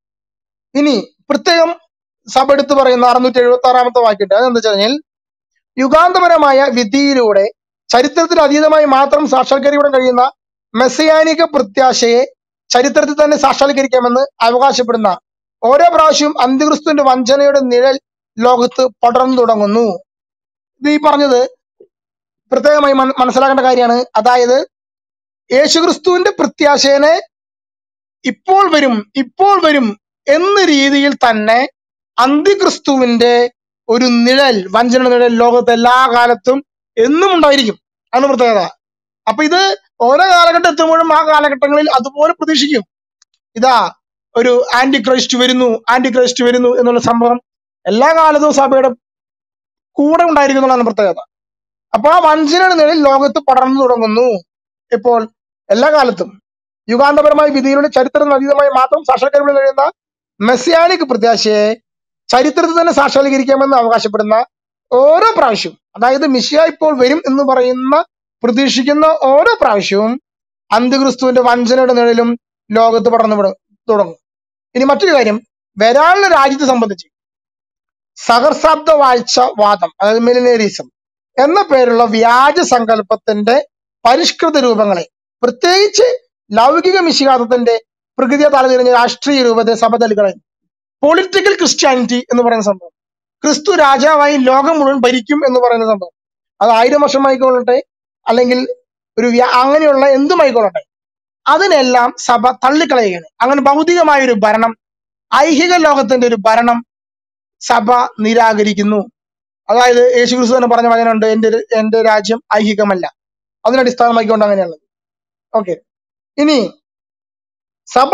ഇനി പ്രത്യേകം സഭ എടുത്ത് പറയുന്ന 676 വാക്യത്തെ അതെന്താ വെച്ച് കഴിഞ്ഞാൽ, യുഗാന്തപരമായ വിധിയിലൂടെ ചരിത്രത്തിൽ അതീതമായി മാത്രം സാക്ഷാത്കരിക്കാൻ കഴിയുന്ന മെസ്സിയാനിക പ്രത്യാശയെ ചരിത്രത്തിൽ തന്നെ സാക്ഷാത്കരിക്കാമെന്ന് അവകാശപ്പെടുന്ന ഓരോ പ്രാവശ്യവും അന്ത്യക്രിസ്തുവിന്റെ വഞ്ചനയുടെ നിഴൽ ലോകത്ത് പടർന്നു തുടങ്ങുന്നു. ഇത് ഈ പറഞ്ഞത് പ്രത്യേകമായി മനസ്സിലാക്കേണ്ട കാര്യമാണ്. അതായത് യേശുക്രിസ്തുവിന്റെ പ്രത്യാശയെ ഇപ്പോൾ വരും എന്ന രീതിയിൽ തന്നെ അന്ത്യക്രിസ്തുവിന്റെ ഒരു നിഴൽ, വഞ്ചന നിഴൽ ലോകത്ത് എല്ലാ കാലത്തും എന്നും ഉണ്ടായിരിക്കും. ആണ് പ്രത്യേകത. അപ്പൊ ഇത് ഓരോ കാലഘട്ടം എത്തുമ്പോഴും ആ കാലഘട്ടങ്ങളിൽ അതുപോലെ പ്രതീക്ഷിക്കും. ഇതാ ഒരു ആന്റി ക്രൈസ്റ്റ് വരുന്നു എന്നുള്ള സംഭവം എല്ലാ കാലത്തും സഭയുടെ കൂടെ ഉണ്ടായിരിക്കും എന്നുള്ളതാണ് പ്രത്യേകത. അപ്പൊ ആ വഞ്ചനയുടെ നിഴൽ ലോകത്ത് പടർന്നു തുടങ്ങുന്നു. ഇപ്പോൾ എല്ലാ കാലത്തും യുഗാന്തപരമായ വിധിയിലൂടെ ചരിത്രത്തിന് അതീതമായി മാത്രം സാക്ഷാത്കരിക്കാൻ കഴിയുന്ന മെസ്സിയാനിക് പ്രത്യാശയെ ചരിത്രത്തിൽ തന്നെ സാക്ഷാത്കരിക്കാമെന്ന് അവകാശപ്പെടുന്ന ഓരോ പ്രാവശ്യവും, അതായത് മിശിഹ ഇപ്പോൾ വരും എന്ന് പറയുന്ന പ്രതീക്ഷിക്കുന്ന ഓരോ പ്രാവശ്യവും അന്ത്യക്രിസ്തുവിന്റെ വഞ്ചനയുടെ നിഴലും ലോകത്ത് പടർന്നു തുടങ്ങും. ഇനി മറ്റൊരു കാര്യം, വരാനുള്ള രാജ്യത്തെ സംബന്ധിച്ച് സഹസ്രാബ്ദ വാഴ്ച വാദം, അതായത് മില്ലേനിയറിസം എന്ന പേരുള്ള വ്യാജ സങ്കല്പത്തിന്റെ പരിഷ്കൃത രൂപങ്ങളെ, പ്രത്യേകിച്ച് ലൗകിക മിശിഹാതത്തിന്റെ പ്രകൃതിയെ തലതിരിഞ്ഞ രാഷ്ട്രീയ രൂപത്തെ സഭ തള്ളിക്കളയുന്നു. പൊളിറ്റിക്കൽ ക്രിസ്ത്യാനിറ്റി എന്ന് പറയുന്ന സംഭവം, ക്രിസ്തു രാജാവായി ലോകം മുഴുവൻ ഭരിക്കും എന്ന് പറയുന്ന സംഭവം, അത് 1000 വർഷമായിക്കൊള്ളട്ടെ അല്ലെങ്കിൽ അങ്ങനെയുള്ള എന്തുമായിക്കൊള്ളട്ടെ, അതിനെല്ലാം സഭ തള്ളിക്കളയുകയാണ്. അങ്ങനെ ഭൗതികമായ ഒരു ഭരണം, ഐഹിക ലോകത്തിന്റെ ഒരു ഭരണം സഭ നിരാകരിക്കുന്നു. അതായത് യേശുക്രിസ്തു തന്നെ പറഞ്ഞ വചനമുണ്ട്, എന്റെ രാജ്യം ഐഹികമല്ല. അതിനടിസ്ഥാനമാക്കിക്കൊണ്ട് അങ്ങനെയുള്ളത്. ഓക്കെ. ഇനി സഭ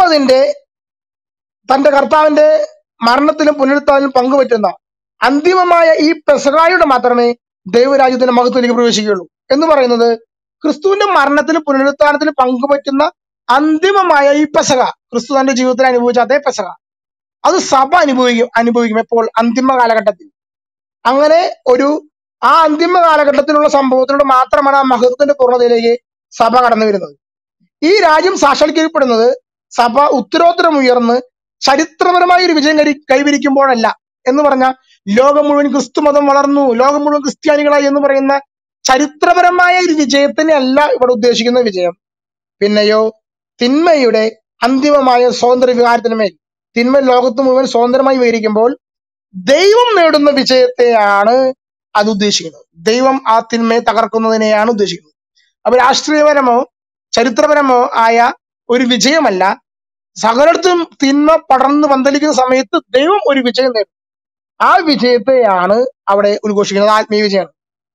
തന്റെ കർത്താവിന്റെ മരണത്തിലും പുനരുത്ഥാനത്തിലും പങ്കുപറ്റുന്ന അന്തിമമായ ഈ പെസഹായുടെ മാത്രമേ ദൈവരാജ്യത്തിന്റെ മഹത്വത്തിലേക്ക് പ്രവേശിക്കുകയുള്ളൂ എന്ന് പറയുന്നത്, ക്രിസ്തുവിന്റെ മരണത്തിലും പുനരുത്ഥാനത്തിലും പങ്കുപറ്റുന്ന അന്തിമമായ ഈ പെസഹ, ക്രിസ്തു തന്റെ ജീവിതത്തിൽ അനുഭവിച്ച അതേ പെസഹ, അത് സഭ അനുഭവിക്കും എപ്പോൾ? അന്തിമ കാലഘട്ടത്തിൽ. അങ്ങനെ ആ അന്തിമ കാലഘട്ടത്തിലുള്ള സംഭവത്തിലൂടെ മാത്രമാണ് ആ മഹത്വത്തിന്റെ പൂർണ്ണതയിലേക്ക് സഭ കടന്നു വരുന്നത്. ഈ രാജ്യം സാക്ഷാത്കരിക്കപ്പെടുന്നത് സഭ ഉത്തരോത്തരം ഉയർന്ന് ചരിത്രപരമായ ഒരു വിജയം കൈവരിക്കുമ്പോഴല്ല. എന്ന് പറഞ്ഞാൽ ലോകം മുഴുവൻ ക്രിസ്തുമതം വളർന്നു, ലോകം മുഴുവൻ ക്രിസ്ത്യാനികളായി എന്ന് പറയുന്ന ചരിത്രപരമായ ഒരു വിജയത്തിനെ അല്ല ഇവിടെ ഉദ്ദേശിക്കുന്ന വിജയം. പിന്നെയോ തിന്മയുടെ അന്തിമമായ സ്വാതന്ത്ര്യ വികാരത്തിനുമേൽ തിന്മ ലോകത്ത് മുഴുവൻ സ്വതന്ത്രമായി വിവരിക്കുമ്പോൾ ദൈവം നേടുന്ന വിജയത്തെയാണ് അത് ഉദ്ദേശിക്കുന്നത്. ദൈവം ആ തിന്മയെ തകർക്കുന്നതിനെയാണ് ഉദ്ദേശിക്കുന്നത്. അപ്പൊ രാഷ്ട്രീയപരമോ ചരിത്രപരമോ ആയ ഒരു വിജയമല്ല. സകലത്തും തിന്മ പടർന്ന് പന്തലിക്കുന്ന സമയത്ത് ദൈവം ഒരു വിജയം നേടും. ആ വിജയത്തെയാണ് അവിടെ ഉദ്ഘോഷിക്കുന്നത്. ആത്മീയ വിജയമാണ്.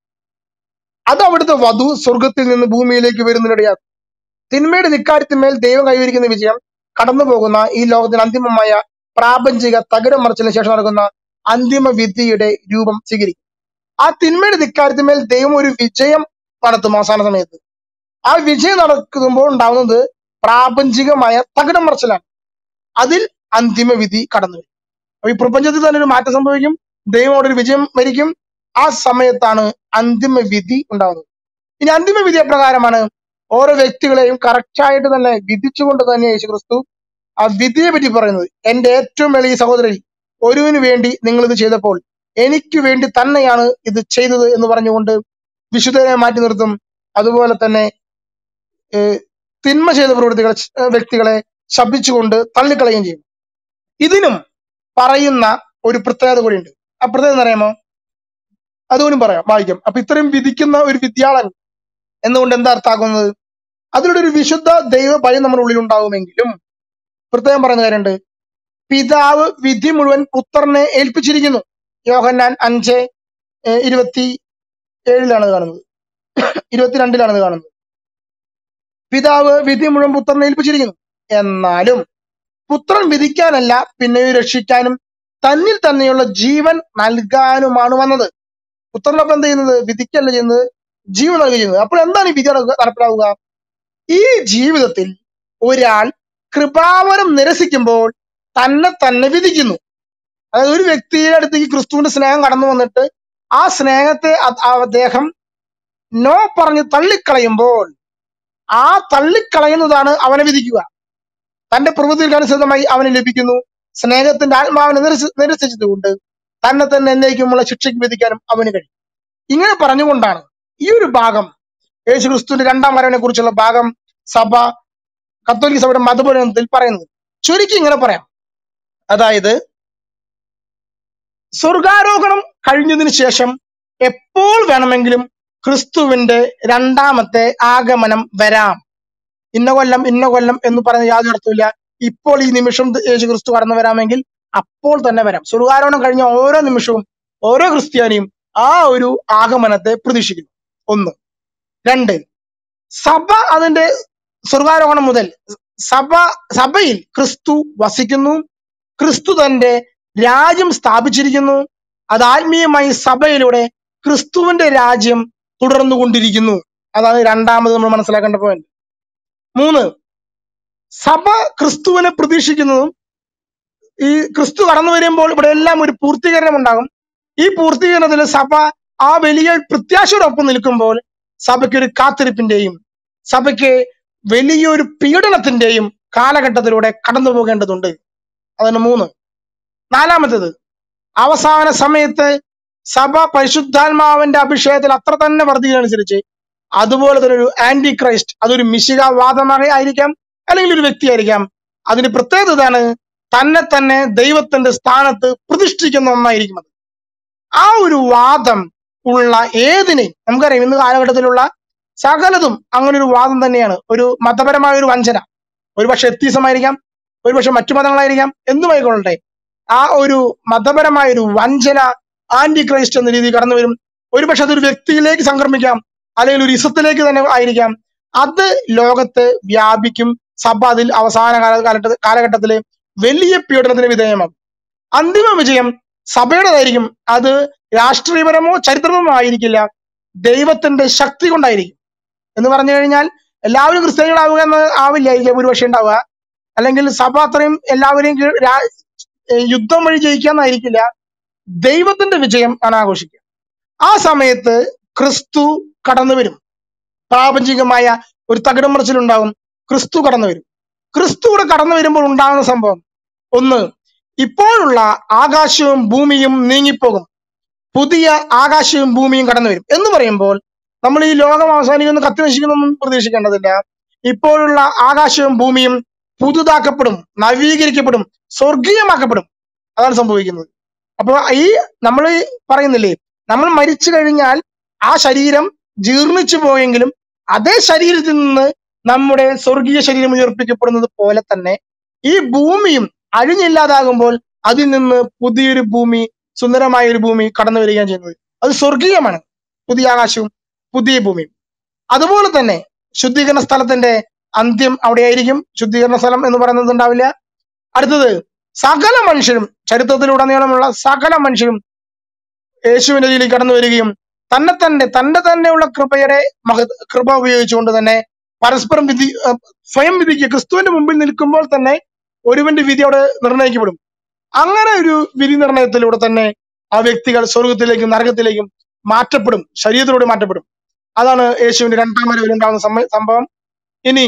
അത് അവിടുത്തെ വധു സ്വർഗത്തിൽ നിന്ന് ഭൂമിയിലേക്ക് വരുന്നതിനിടയാകും. തിന്മയുടെ ധിക്കാരത്തിന്മേൽ ദൈവം കൈവരിക്കുന്ന വിജയം കടന്നു പോകുന്ന ഈ ലോകത്തിന് അന്തിമമായ പ്രാപഞ്ചിക തകിടം മറിച്ചതിന് ശേഷം നടക്കുന്ന അന്തിമ വിധിയുടെ രൂപം സ്വീകരിക്കും. ആ തിന്മയുടെ ധിക്കാരത്തിന്മേൽ ദൈവം ഒരു വിജയം നടത്തും അവസാന സമയത്ത്. ആ വിജയം നടക്കുമ്പോൾ ഉണ്ടാവുന്നത് പ്രാപഞ്ചികമായ തകിടം മറിച്ചലാണ്. അതിൽ അന്തിമ വിധി കടന്നു വരും. അപ്പൊ ഈ പ്രപഞ്ചത്തിൽ തന്നെ ഒരു മാറ്റം സംഭവിക്കും. ദൈവം അവിടെ ഒരു വിജയം വരിക്കും. ആ സമയത്താണ് അന്തിമ വിധി ഉണ്ടാവുന്നത്. ഇനി അന്തിമ വിധി എപ്രകാരമാണ്? ഓരോ വ്യക്തികളെയും കറക്റ്റായിട്ട് തന്നെ വിധിച്ചുകൊണ്ട് തന്നെ യേശുക്രിസ്തു ആ വിധിയെ പറ്റി പറയുന്നത്, എന്റെ ഏറ്റവും വലിയ സഹോദരൻ ഒരുവിന് വേണ്ടി നിങ്ങൾ ഇത് ചെയ്തപ്പോൾ എനിക്ക് വേണ്ടി തന്നെയാണ് ഇത് ചെയ്തത് എന്ന് പറഞ്ഞുകൊണ്ട് വിശുദ്ധരെ മാറ്റി നിർത്തും. അതുപോലെ തന്നെ തിന്മ ചെയ്ത വ്യക്തികളെ ശപിച്ചുകൊണ്ട് തള്ളിക്കളയുകയും ചെയ്യും. ഇതിനും പറയുന്ന ഒരു പ്രത്യേകത കൂടിയുണ്ട്. ആ പ്രത്യേകത എന്ന് അറിയാമോ? അതുകൊണ്ടും വായിക്കാം. അപ്പൊ ഇത്രയും വിധിക്കുന്ന ഒരു വിദ്യാളൻ എന്നുകൊണ്ട് എന്താ അർത്ഥാക്കുന്നത്? അതിലൂടെ ഒരു വിശുദ്ധ ദൈവ ഭയം നമ്മുടെ ഉള്ളിൽ ഉണ്ടാവുമെങ്കിലും പ്രത്യേകം പറയുന്ന കാര്യമുണ്ട്, പിതാവ് വിധി മുഴുവൻ പുത്രനെ ഏൽപ്പിച്ചിരിക്കുന്നു. യോഹന്നാൻ 5:27 കാണുന്നത്, 22 കാണുന്നത്. പിതാവ് വിധി മുഴുവൻ പുത്രനെ ഏൽപ്പിച്ചിരിക്കുന്നു. എന്നാലും പുത്രൻ വിധിക്കാനല്ല, പിന്നെയും രക്ഷിക്കാനും തന്നിൽ തന്നെയുള്ള ജീവൻ നൽകാനുമാണ് വന്നത്. പുത്രനൊപ്പം എന്ത് ചെയ്യുന്നത്? വിധിക്കല്ല ചെയ്യുന്നത്, ജീവൻ നൽകുക ചെയ്യുന്നത്. അപ്പോൾ എന്താണ് ഈ വിധി നടപ്പിലാവുക? ഈ ജീവിതത്തിൽ ഒരാൾ കൃപാവരം നിരസിക്കുമ്പോൾ തന്നെ തന്നെ വിധിക്കുന്നു. അതായത് ഒരു വ്യക്തിയുടെ അടുത്തേക്ക് ക്രിസ്തുവിന്റെ സ്നേഹം കടന്നു വന്നിട്ട് ആ സ്നേഹത്തെ അദ്ദേഹം നോ പറഞ്ഞ് തള്ളിക്കളയുമ്പോൾ ആ തള്ളിക്കളയുന്നതാണ് അവനെ വിധിക്കുക. തന്റെ പ്രവൃത്തികൾക്കനുസൃതമായി അവന് ലഭിക്കുന്നു. സ്നേഹത്തിന്റെ ആത്മാവിനെ നിരസിച്ചതുകൊണ്ട് തന്നെ തന്നെ എന്നേക്കുമുള്ള ശിക്ഷയ്ക്ക് വിധിക്കാനും അവന് കഴിയും. ഇങ്ങനെ പറഞ്ഞുകൊണ്ടാണ് ഈ ഒരു ഭാഗം, യേശു ക്രിസ്തുവിന്റെ രണ്ടാം വരവിനെ കുറിച്ചുള്ള ഭാഗം സഭ, കത്തോലിക്ക സഭയുടെ മതപഠനത്തിൽ പറയുന്നത്. ചുരുക്കി ഇങ്ങനെ പറയാം, അതായത് സ്വർഗാരോഹണം കഴിഞ്ഞതിന് ശേഷം എപ്പോൾ വേണമെങ്കിലും ക്രിസ്തുവിന്റെ രണ്ടാമത്തെ ആഗമനം വരാം. ഇന്ന കൊല്ലം എന്ന് പറയുന്ന യാതൊരു അർത്ഥമില്ല. ഇപ്പോൾ ഈ നിമിഷം യേശു ക്രിസ്തു കടന്നു വരാമെങ്കിൽ അപ്പോൾ തന്നെ വരാം. സ്വർഗാരോഹണം കഴിഞ്ഞ ഓരോ നിമിഷവും ഓരോ ക്രിസ്ത്യാനിയും ആ ഒരു ആഗമനത്തെ പ്രതീക്ഷിക്കുന്നു. 1. 2, സഭ അതിന്റെ സ്വർഗാരോഹണം മുതൽ സഭയിൽ ക്രിസ്തു വസിക്കുന്നു. ക്രിസ്തു തന്റെ രാജ്യം സ്ഥാപിച്ചിരിക്കുന്നു. അത് ആത്മീയമായി സഭയിലൂടെ ക്രിസ്തുവിന്റെ രാജ്യം തുടർന്നുകൊണ്ടിരിക്കുന്നു. അതാണ് രണ്ടാമത് നമ്മൾ മനസ്സിലാക്കേണ്ട പോയിന്റ്. 3, സഭ ക്രിസ്തുവിനെ പ്രതീക്ഷിക്കുന്നതും ഈ ക്രിസ്തു കടന്നു വരുമ്പോൾ ഇവിടെ എല്ലാം ഒരു പൂർത്തീകരണം ഉണ്ടാകും. ഈ പൂർത്തീകരണത്തിൽ സഭ ആ വലിയ പ്രത്യാശയോടൊപ്പം നിൽക്കുമ്പോൾ സഭയ്ക്ക് ഒരു കാത്തിരിപ്പിന്റെയും സഭയ്ക്ക് വലിയൊരു പീഡനത്തിന്റെയും കാലഘട്ടത്തിലൂടെ കടന്നു പോകേണ്ടതുണ്ട്. അതാണ് 3. 4, അവസാന സമയത്ത് സഭ പരിശുദ്ധാത്മാവിന്റെ അഭിഷേകത്തിൽ അത്ര തന്നെ വർദ്ധിക്കുന്നതനുസരിച്ച് അതുപോലെ തന്നെ ഒരു ആന്റി ക്രൈസ്റ്റ്, അതൊരു മിശിഹാവാദമായി ആയിരിക്കാം, അല്ലെങ്കിൽ ഒരു വ്യക്തിയായിരിക്കാം. അതിന് പ്രത്യേകത ഇതാണ്, തന്നെ തന്നെ ദൈവത്തിന്റെ സ്ഥാനത്ത് പ്രതിഷ്ഠിക്കുന്ന ഒന്നായിരിക്കും അത്. ആ ഒരു വാദം ഉള്ള ഏതിനെയും നമുക്കറിയാം, ഇന്ന് കാലഘട്ടത്തിലുള്ള സകലതും അങ്ങനെ ഒരു വാദം തന്നെയാണ്. ഒരു മതപരമായ ഒരു വഞ്ചന, ഒരുപക്ഷെ എത്തീസമായിരിക്കാം, ഒരുപക്ഷെ മറ്റു മതങ്ങളായിരിക്കാം, എന്തുമായിക്കൊള്ളട്ടെ, ആ ഒരു മതപരമായ ഒരു വഞ്ചന ആന്റി ക്രൈസ്റ്റ് എന്ന രീതിയിൽ കടന്നു വരും. ഒരുപക്ഷെ അതൊരു വ്യക്തിയിലേക്ക് സംക്രമിക്കാം, അല്ലെങ്കിൽ ഒരു ഇസത്തിലേക്ക് തന്നെ ആയിരിക്കാം. അത് ലോകത്ത് വ്യാപിക്കും. സഭ അതിൽ അവസാന കാലഘട്ടത്തില് വലിയ പീഡനത്തിന് വിധേയമാകും. അന്തിമ വിജയം സഭയുടേതായിരിക്കും. അത് രാഷ്ട്രീയപരമോ ചരിത്രപരമോ ആയിരിക്കില്ല, ദൈവത്തിന്റെ ശക്തി കൊണ്ടായിരിക്കും. എന്ന് പറഞ്ഞു കഴിഞ്ഞാൽ എല്ലാവരും ക്രിസ്ത്യാനികളാവുക എന്ന് ആവില്ലായിരിക്കും ഒരുപക്ഷെ ഉണ്ടാവുക, അല്ലെങ്കിൽ സഭ അത്രയും എല്ലാവരെയും യുദ്ധം വഴി ജയിക്കാന്നായിരിക്കില്ല. ദൈവത്തിന്റെ വിജയം ആണ് ആഘോഷിക്കുക. ആ സമയത്ത് ക്രിസ്തു കടന്നു വരും. പ്രാപഞ്ചികമായ ഒരു തകിടം മറിച്ചിലുണ്ടാകും. ക്രിസ്തു കടന്നു വരും. ക്രിസ്തു കൂടെ കടന്നു വരുമ്പോൾ ഉണ്ടാകുന്ന സംഭവം 1, ഇപ്പോഴുള്ള ആകാശവും ഭൂമിയും നീങ്ങിപ്പോകും, പുതിയ ആകാശവും ഭൂമിയും കടന്നു വരും. എന്ന് പറയുമ്പോൾ നമ്മൾ ഈ ലോകം അവസാനിക്കുന്ന കത്തി നശിക്കുന്നൊന്നും പ്രതീക്ഷിക്കേണ്ടതില്ല. ഇപ്പോഴുള്ള ആകാശവും ഭൂമിയും പുതുതാക്കപ്പെടും, നവീകരിക്കപ്പെടും, സ്വർഗീയമാക്കപ്പെടും. അതാണ് സംഭവിക്കുന്നത്. അപ്പൊ ഈ നമ്മൾ പറയുന്നില്ലേ, നമ്മൾ മരിച്ചു കഴിഞ്ഞാൽ ആ ശരീരം ജീർണിച്ചു പോയെങ്കിലും അതേ ശരീരത്തിൽ നിന്ന് നമ്മുടെ സ്വർഗീയ ശരീരം ഉയർപ്പിക്കപ്പെടുന്നത് പോലെ തന്നെ ഈ ഭൂമിയും അഴിഞ്ഞില്ലാതാകുമ്പോൾ അതിൽ നിന്ന് പുതിയൊരു ഭൂമി, സുന്ദരമായ ഒരു ഭൂമി കടന്നു വരികയാണ് ചെയ്യുന്നത്. അത് സ്വർഗീയമാണ്, പുതിയ ആകാശവും പുതിയ ഭൂമിയും. അതുപോലെ തന്നെ ശുദ്ധീകരണ സ്ഥലത്തിന്റെ അന്ത്യം അവിടെ ആയിരിക്കും. ശുദ്ധീകരണ സ്ഥലം എന്ന് പറയുന്നത് ഉണ്ടാവില്ല. അടുത്തത്, സകല മനുഷ്യരും, ചരിത്രത്തിലുടനീളമുള്ള സകല മനുഷ്യരും യേശുവിന്റെ രീതിയിൽ കടന്നു വരികയും തന്റെ തന്നെയുള്ള കൃപ ഉപയോഗിച്ചുകൊണ്ട് തന്നെ പരസ്പരം സ്വയം വിധിക്കുക. ക്രിസ്തുവിന്റെ മുമ്പിൽ നിൽക്കുമ്പോൾ തന്നെ ഒരുവന്റെ വിധി അവിടെ നിർണയിക്കപ്പെടും. അങ്ങനെ ഒരു വിധി നിർണയത്തിലൂടെ തന്നെ ആ വ്യക്തികൾ സ്വർഗത്തിലേക്കും നരകത്തിലേക്കും മാറ്റപ്പെടും, ശരീരത്തിലൂടെ മാറ്റപ്പെടും. അതാണ് യേശുവിന്റെ രണ്ടാം വരവിൽ ഉണ്ടാകുന്ന സംഭവം. ഇനി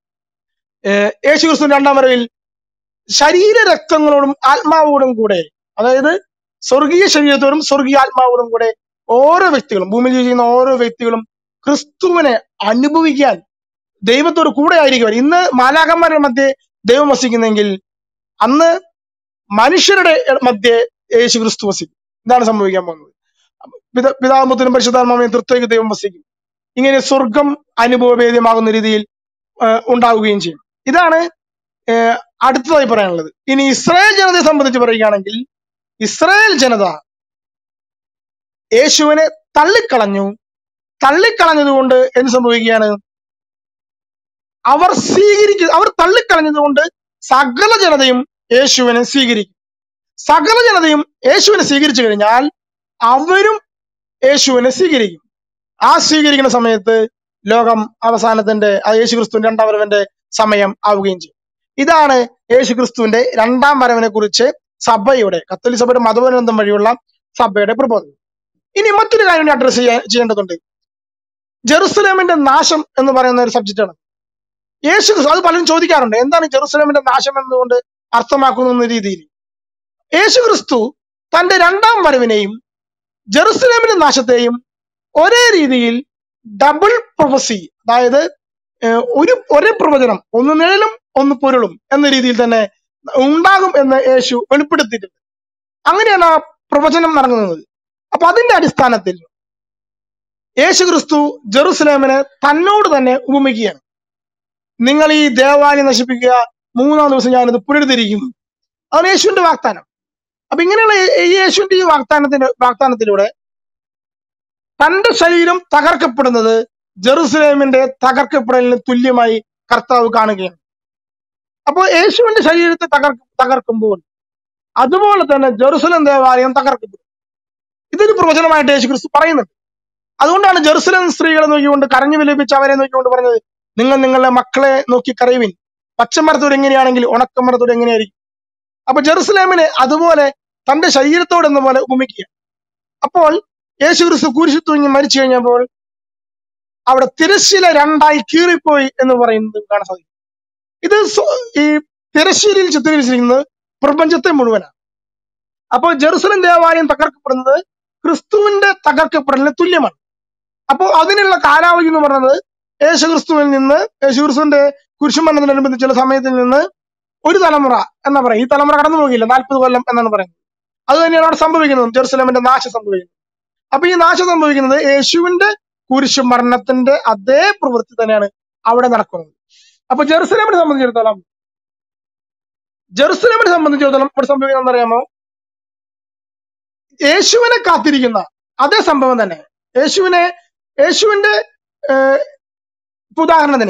യേശു ക്രിസ്തുവിന്റെ രണ്ടാം വരവിൽ ശരീര രക്തങ്ങളോടും ആത്മാവോടും കൂടെ, അതായത് സ്വർഗീയ ശരീരത്തോടും സ്വർഗീയ ആത്മാവോടും കൂടെ ഓരോ വ്യക്തികളും, ഭൂമിയിൽ ജീവിക്കുന്ന ഓരോ വ്യക്തികളും ക്രിസ്തുവിനെ അനുഭവിക്കാൻ ദൈവത്തോട് കൂടെ ആയിരിക്കും. ഇന്ന് മാലാഖന്മാരുടെ മധ്യേ ദൈവം വസിക്കുന്നെങ്കിൽ അന്ന് മനുഷ്യരുടെ മധ്യേ യേശു ക്രിസ്തു വസിക്കും. ഇതാണ് സംഭവിക്കാൻ പോകുന്നത്. പിതാവും പുത്രനും പരിശുദ്ധാത്മാവിനെയും തൃത്വൈക ദൈവം വസിക്കും. ഇങ്ങനെ സ്വർഗം അനുഭവഭേദ്യമാകുന്ന രീതിയിൽ ഉണ്ടാവുകയും ചെയ്യും. ഇതാണ് അടുത്തതായി പറയാനുള്ളത്. ഇനി ഇസ്രായേൽ ജനതയെ സംബന്ധിച്ച് പറയുകയാണെങ്കിൽ, ഇസ്രായേൽ ജനത യേശുവിനെ തള്ളിക്കളഞ്ഞു. തള്ളിക്കളഞ്ഞതുകൊണ്ട് എന്ത് സംഭവിക്കുകയാണ്? അവർ തള്ളിക്കളഞ്ഞതുകൊണ്ട് സകല ജനതയും യേശുവിനെ സ്വീകരിക്കും. സകല ജനതയും യേശുവിനെ സ്വീകരിച്ചു കഴിഞ്ഞാൽ അവരും യേശുവിനെ സ്വീകരിക്കും. ആ സ്വീകരിക്കുന്ന സമയത്ത് ലോകം അവസാനത്തിന്റെ യേശുക്രിസ്തുവിന്റെ രണ്ടാം വരവിന്റെ സമയം ആവുകയും ചെയ്യും. ഇതാണ് യേശുക്രിസ്തുവിന്റെ രണ്ടാം വരവിനെ കുറിച്ച് സഭയുടെ, കത്തോലിക്ക സഭയുടെ മതബന്ധം വഴിയുള്ള സഭയുടെ പ്രബോധനം. ഇനി മറ്റൊരു കാര്യം അഡ്രസ് ചെയ്യേണ്ടതുണ്ട്. ജെറുസലേമിന്റെ നാശം എന്ന് പറയുന്ന ഒരു സബ്ജക്റ്റാണ്. അത് പലരും ചോദിക്കാറുണ്ട്, എന്താണ് ജെറുസലേമിന്റെ നാശം എന്നുകൊണ്ട് അർത്ഥമാക്കുന്ന രീതിയിൽ. യേശുക്രിസ്തു തന്റെ രണ്ടാം വരവിനെയും ജെറുസലേമിന്റെ നാശത്തെയും ഒരേ രീതിയിൽ ഡബിൾ പ്രൊഫസി, അതായത് ഒരേ പ്രവചനം, ഒന്ന് നിഴലും ഒന്ന് പൊരുളും എന്ന രീതിയിൽ തന്നെ ഉണ്ടാകും എന്ന് യേശു വെളിപ്പെടുത്തിയിട്ടുണ്ട്. അങ്ങനെയാണ് ആ പ്രവചനം നടക്കുന്നത്. അപ്പൊ അതിന്റെ അടിസ്ഥാനത്തിൽ യേശുക്രിസ്തു ജെറുസലേമിനെ തന്നോട് തന്നെ ഉപമിക്കുകയാണ്. നിങ്ങൾ ഈ ദേവാലയം നശിപ്പിക്കുക, 3-ാം ദിവസം ഞാനിത് പുനരുദ്ധരിക്കും. അതാണ് യേശുവിന്റെ വാഗ്ദാനം. അപ്പൊ ഇങ്ങനെയുള്ള ഈ യേശുവിന്റെ ഈ വാഗ്ദാനത്തിലൂടെ തന്റെ ശരീരം തകർക്കപ്പെടുന്നത് ജെറുസലേമിന്റെ തകർക്കപ്പെടലിന് തുല്യമായി കർത്താവ് കാണുകയാണ്. അപ്പോൾ യേശുവിന്റെ ശരീരത്തെ തകർക്കുമ്പോൾ അതുപോലെ തന്നെ ജെറുസലേം ദേവാലയം തകർക്കപ്പെടും. ഇതൊരു പ്രവചനമായിട്ട് യേശുക്രിസ്തു പറയുന്നുണ്ട്. അതുകൊണ്ടാണ് ജെറുസലേം സ്ത്രീകളെ നോക്കിക്കൊണ്ട്, കരഞ്ഞു വിലപിച്ച് അവരെ നോക്കിക്കൊണ്ട് പറഞ്ഞത്, നിങ്ങൾ നിങ്ങളുടെ മക്കളെ നോക്കി കരയുവിൻ. പച്ചമരത്തോട് എങ്ങനെയാണെങ്കിൽ ഉണക്കമരത്തോട് എങ്ങനെയായിരിക്കും. അപ്പൊ ജെറുസലേമിനെ അതുപോലെ തന്റെ ശരീരത്തോട് എന്ന പോലെ ഉപമിക്കുക. അപ്പോൾ യേശുക്രിസ്തു കുരിശിൽ തൂങ്ങി മരിച്ചു കഴിഞ്ഞപ്പോൾ അവിടെ തിരശ്ശീല രണ്ടായി കീറിപ്പോയി എന്ന് പറയുന്നത് കാണാൻ സാധിക്കും. ഇത് ഈ തിരശ്ശീലയിൽ ചിത്രീകരിച്ചിരിക്കുന്നത് പ്രപഞ്ചത്തെ മുഴുവനാണ്. അപ്പോൾ ജെറുസലേം ദേവാലയം തകർക്കപ്പെടുന്നത് ക്രിസ്തുവിന്റെ തകർക്കപ്പെടലിന് തുല്യമാണ്. അപ്പോൾ അതിനുള്ള കാലാവധി എന്ന് പറയുന്നത് യേശുക്രിസ്തുവിന്റെ കുരിശുമരണത്തിനനുബന്ധിച്ചുള്ള സമയത്തിൽ നിന്ന് ഒരു തലമുറ എന്നാ പറയും. ഈ തലമുറ കടന്നു പോകില്ല, 40 കൊല്ലം എന്നാണ് പറയുന്നത്. അത് തന്നെയാണ് അവിടെ സംഭവിക്കുന്നത്, ജെറുസലേമിന്റെ നാശം സംഭവിക്കുന്നത്. അപ്പൊ ഈ നാശം സംഭവിക്കുന്നത് യേശുവിന്റെ കുരിശു മരണത്തിന്റെ അതേ പ്രവൃത്തി തന്നെയാണ് അവിടെ നടക്കുന്നത്. അപ്പൊ ജെറുസലേമിനെ സംബന്ധിച്ചിടത്തോളം ഇവിടെ സംഭവിക്കുന്നത് എന്നറിയാമോ? യേശുവിനെ കാത്തിരിക്കുന്ന അതേ സംഭവം തന്നെ. യേശുവിന്റെ ഉദാഹരണത്തിന്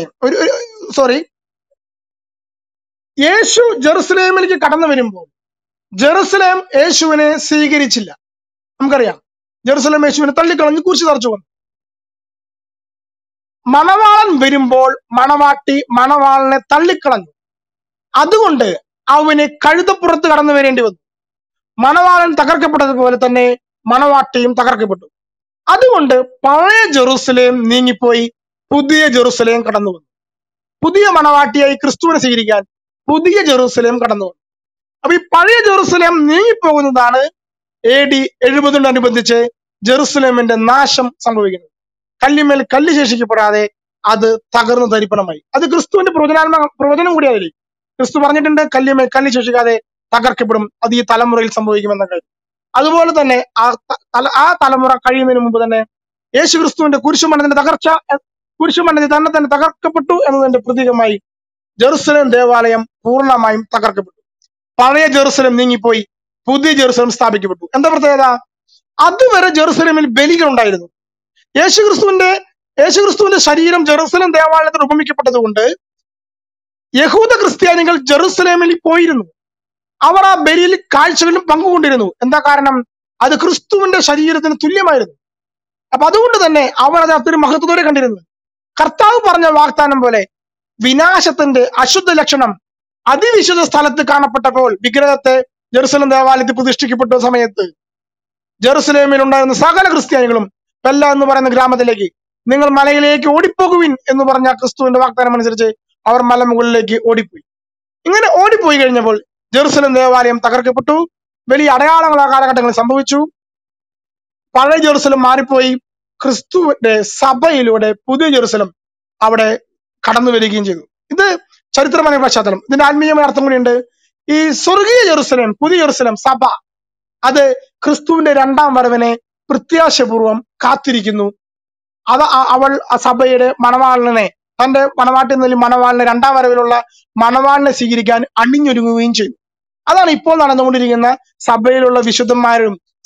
യേശു ജെറുസലേമിലേക്ക് കടന്നു വരുമ്പോൾ ജെറുസലേം യേശുവിനെ സ്വീകരിച്ചില്ല. നമുക്കറിയാം, ജെറുസലേം യേശുവിനെ തള്ളിക്കളഞ്ഞ് കുരിശ് തറച്ചു കൊന്നു. മണവാളൻ വരുമ്പോൾ മണവാളനെ തള്ളിക്കളഞ്ഞു. അതുകൊണ്ട് അവന് കഴുതപ്പുറത്ത് കടന്നു വരേണ്ടി വന്നു. മണവാളൻ തകർക്കപ്പെട്ടതുപോലെ തന്നെ മണവാട്ടിയും തകർക്കപ്പെട്ടു. അതുകൊണ്ട് പഴയ ജെറുസലേം നീങ്ങിപ്പോയി പുതിയ ജെറുസലേം കടന്നു വന്നു. പുതിയ മണവാട്ടിയായി ക്രിസ്തുവിനെ സ്വീകരിക്കാൻ പുതിയ ജെറുസലേം കടന്നു വന്നു. അപ്പൊ ഈ പഴയ ജെറുസലേം നീങ്ങിപ്പോകുന്നതാണ് AD 70-നോടനുബന്ധിച്ച് ജെറുസലേമിന്റെ നാശം സംഭവിക്കുന്നത്. കല്ലിന്മേൽ കല്ല് ശേഷിക്കപ്പെടാതെ അത് തകർന്നു തരിപ്പണമായി. അത് ക്രിസ്തുവിന്റെ പ്രവചനം കൂടിയായി. ക്രിസ്തു പറഞ്ഞിട്ടുണ്ട്, കല്ലിന്മേൽ കല്ല് ശേഷിക്കാതെ തകർക്കപ്പെടും, അത് ഈ തലമുറയിൽ സംഭവിക്കുമെന്ന കാര്യം. അതുപോലെ തന്നെ ആ തലമുറ കഴിയുന്നതിന് മുമ്പ് തന്നെ യേശു ക്രിസ്തുവിന്റെ കുരിശുമരണത്തിൽ തന്നെ തകർക്കപ്പെട്ടു എന്നതിന്റെ പ്രതീകമായി ജെറുസലേം ദേവാലയം പൂർണ്ണമായും തകർക്കപ്പെട്ടു. പഴയ ജെറുസലേം നീങ്ങിപ്പോയി പുതിയ ജെറുസലേം സ്ഥാപിക്കപ്പെട്ടു. എന്താ പ്രത്യേകത? അതുവരെ ജെറുസലേമിൽ ബലികൾ ഉണ്ടായിരുന്നു. യേശുക്രിസ്തുവിന്റെ ശരീരം ജെറുസലേം ദേവാലയത്തിൽ ഉപമിക്കപ്പെട്ടത് കൊണ്ട് യഹൂദ ക്രിസ്ത്യാനികൾ ജെറുസലേമിൽ പോയിരുന്നു. അവർ ആ ബലിയിൽ കാഴ്ചകളിലും പങ്കുകൊണ്ടിരുന്നു. എന്താ കാരണം? അത് ക്രിസ്തുവിന്റെ ശരീരത്തിന് തുല്യമായിരുന്നു. അപ്പൊ അതുകൊണ്ട് തന്നെ അവർ അത് അതൊരു മഹത്വത്തോടെ കണ്ടിരുന്നു. കർത്താവ് പറഞ്ഞ വാഗ്ദാനം പോലെ വിനാശത്തിന്റെ അശുദ്ധ ലക്ഷണം അതിവിശുദ്ധ സ്ഥലത്ത് കാണപ്പെട്ടപ്പോൾ വിഗ്രഹത്തെ ജെറുസലേം ദേവാലയത്തിൽ പ്രതിഷ്ഠിക്കപ്പെട്ട സമയത്ത് ജെറുസലേമിൽ ഉണ്ടായിരുന്ന സകല ക്രിസ്ത്യാനികളും പെല്ല എന്ന് പറയുന്ന ഗ്രാമത്തിലേക്ക് നിങ്ങൾ മലയിലേക്ക് ഓടിപ്പോകുവിൻ എന്ന് പറഞ്ഞ ക്രിസ്തുവിന്റെ വാഗ്ദാനം അനുസരിച്ച് അവർ മലമുകളിലേക്ക് ഓടിപ്പോയി. ഇങ്ങനെ ഓടിപ്പോയി കഴിഞ്ഞപ്പോൾ ജെറുസലേം ദേവാലയം തകർക്കപ്പെട്ടു. വലിയ അടയാളങ്ങൾ ആ കാലഘട്ടങ്ങളിൽ സംഭവിച്ചു. പഴയ ജെറുസലേം മാറിപ്പോയി ക്രിസ്തുവിന്റെ സഭയിലൂടെ പുതിയ ജെറുസലേം അവിടെ കടന്നു വരികയും ചെയ്തു. ഇത് ചരിത്രപരമായ പശ്ചാത്തലം. ഇതിന്റെ ആത്മീയമായ അർത്ഥം കൂടിയുണ്ട്. ഈ സ്വർഗീയ ജെറുസലേം, പുതിയ ജെറുസലേം സഭ, അത് ക്രിസ്തുവിന്റെ രണ്ടാം വരവിനെ പ്രത്യാശപൂർവം കാത്തിരിക്കുന്നു. അവൾ ആ സഭയുടെ തന്റെ മണവാട്ടിൽ നിന്ന് മണവാളിനെ രണ്ടാം വരവിലുള്ള മണവാളിനെ സ്വീകരിക്കാൻ അണിഞ്ഞൊരുങ്ങുകയും ചെയ്തു. അതാണ് ഇപ്പോൾ നടന്നുകൊണ്ടിരിക്കുന്ന സഭയിലുള്ള വിശുദ്ധന്മാരും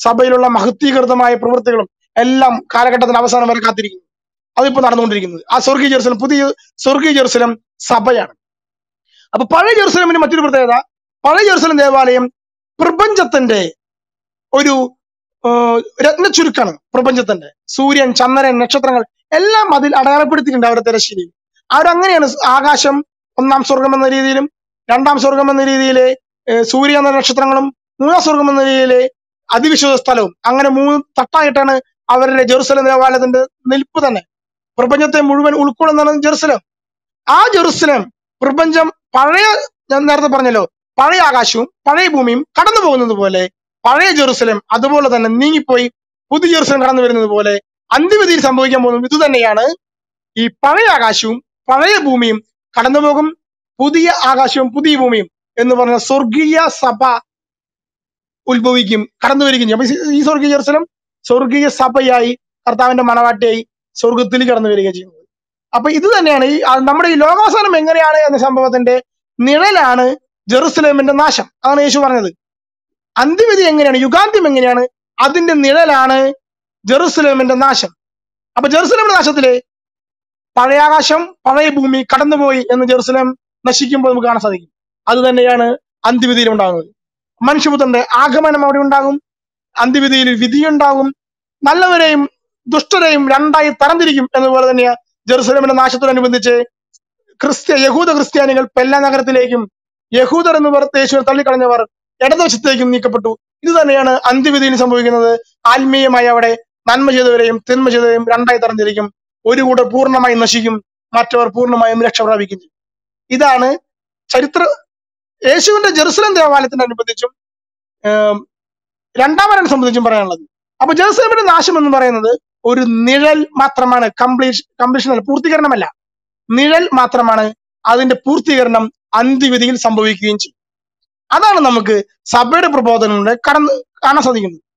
സഭയിലുള്ള മഹത്വീകൃതമായ പ്രവൃത്തികളും എല്ലാം കാലഘട്ടത്തിന്റെ അവസാനം വരെ കാത്തിരിക്കുന്നു. അതിപ്പോ നടന്നുകൊണ്ടിരിക്കുന്നത് ആ സ്വർഗീയ ജെറുസലം, പുതിയ സ്വർഗീയ ജെറുസലം സഭയാണ്. അപ്പൊ പഴയ ജെറുസലമിന് മറ്റൊരു പ്രത്യേകത, പഴയ ജെറുസലം ദേവാലയം പ്രപഞ്ചത്തിന്റെ ഒരു രത്നച്ചുരുക്കാണ്. പ്രപഞ്ചത്തിന്റെ സൂര്യൻ, ചന്ദ്രൻ, നക്ഷത്രങ്ങൾ എല്ലാം അതിൽ അടയാളപ്പെടുത്തിയിട്ടുണ്ട് അവരുടെ തിരശ്ശീലയിൽ. അവരങ്ങനെയാണ് ആകാശം ഒന്നാം സ്വർഗം എന്ന രീതിയിലും, രണ്ടാം സ്വർഗം എന്ന രീതിയിലെ സൂര്യ എന്ന നക്ഷത്രങ്ങളും, മൂന്നാം സ്വർഗം എന്ന രീതിയിലെ അതിവിശുദ്ധ സ്ഥലവും, അങ്ങനെ 3 തട്ടായിട്ടാണ് അവരുടെ ജെറുസലം ദേവാലയത്തിന്റെ നിൽപ്പ് തന്നെ. പ്രപഞ്ചത്തെ മുഴുവൻ ഉൾക്കൊള്ളുന്നതാണ് ജെറുസലം. ആ ജെറുസലം പ്രപഞ്ചം പഴയ, ഞാൻ നേരത്തെ പറഞ്ഞല്ലോ, പഴയ ആകാശവും പഴയ ഭൂമിയും കടന്നു പോകുന്നത് പോലെ പഴയ ജെറുസലം അതുപോലെ തന്നെ നീങ്ങിപ്പോയി പുതിയ ജെറുസലം കടന്നു വരുന്നത് പോലെ അന്ത്യവിധിയിൽ സംഭവിക്കാൻ പോകുന്നത് ഇത് തന്നെയാണ്. ഈ പഴയ ആകാശവും പഴയ ഭൂമിയും കടന്നുപോകും, പുതിയ ആകാശവും പുതിയ ഭൂമിയും എന്ന് പറഞ്ഞ സ്വർഗീയ സഭ ഉത്ഭവിക്കും, കടന്നു വരികയും. അപ്പൊ ഈ സ്വർഗീയ ജെറുസലം സ്വർഗീയ സഭയായി കർത്താവിന്റെ മണവാട്ടിയായി സ്വർഗത്തിൽ കടന്നു വരികയും ചെയ്യുന്നത്. അപ്പൊ ഇത് തന്നെയാണ് ഈ നമ്മുടെ ഈ ലോകാവസാനം എങ്ങനെയാണ് എന്ന സംഭവത്തിന്റെ നിഴലാണ് ജെറുസലേമിന്റെ നാശം. അതാണ് യേശു പറഞ്ഞത്. അന്ത്യവിധി എങ്ങനെയാണ്, യുഗാന്ത്യം എങ്ങനെയാണ്, അതിന്റെ നിഴലാണ് ജെറുസലേമിന്റെ നാശം. അപ്പൊ ജെറുസലേമിന്റെ നാശത്തിലെ പഴയ ആകാശം പഴയ ഭൂമി കടന്നുപോയി എന്ന് ജെറുസലേം നശിക്കുമ്പോൾ നമുക്ക് കാണാൻ സാധിക്കും. അത് തന്നെയാണ് അന്ത്യവിധിയിൽ ഉണ്ടാകുന്നത്. മനുഷ്യപുത്രന്റെ ആഗമനം അവിടെ ഉണ്ടാകും. അന്ത്യവിധിയിൽ വിധിയുണ്ടാകും. നല്ലവരെയും ദുഷ്ടരെയും രണ്ടായി തരംതിരിക്കും എന്നതുപോലെ തന്നെയാണ് ജെറുസലേമിന്റെ നാശത്തോടനുബന്ധിച്ച് യഹൂദ ക്രിസ്ത്യാനികൾ പെല്ല നഗരത്തിലേക്കും യഹൂദർ എന്ന് പറഞ്ഞ യേശുവിനെ തള്ളിക്കളഞ്ഞവർ ഇടതുവശത്തേക്കും നീക്കപ്പെട്ടു. ഇത് തന്നെയാണ് അന്ത്യവിധിയിൽ സംഭവിക്കുന്നത്. ആത്മീയമായി അവിടെ നന്മ ചെയ്തവരെയും തിന്മ ചെയ്തവരെയും രണ്ടായി തരംതിരിക്കും. ഒരു കൂടെ പൂർണ്ണമായും നശിക്കും, മറ്റവർ പൂർണ്ണമായും രക്ഷ പ്രാപിക്കും. ഇതാണ് ചരിത്ര യേശുവിന്റെ ജെറുസലേം ദേവാലയത്തിനനുബന്ധിച്ചും രണ്ടാം വരവിനെ സംബന്ധിച്ചും പറയാനുള്ളത്. അപ്പൊ ജെറുസലേമിന്റെ നാശം എന്ന് പറയുന്നത് ഒരു നിഴൽ മാത്രമാണ്, കംപ്ലീഷൻ അല്ല, പൂർത്തീകരണമല്ല, നിഴൽ മാത്രമാണ്. അതിന്റെ പൂർത്തീകരണം അന്ത്യവിധിയിൽ സംഭവിക്കുകയും ചെയ്യും. അതാണ് നമുക്ക് സഭയുടെ പ്രബോധനങ്ങളുടെ കാണാൻ സാധിക്കുന്നത്.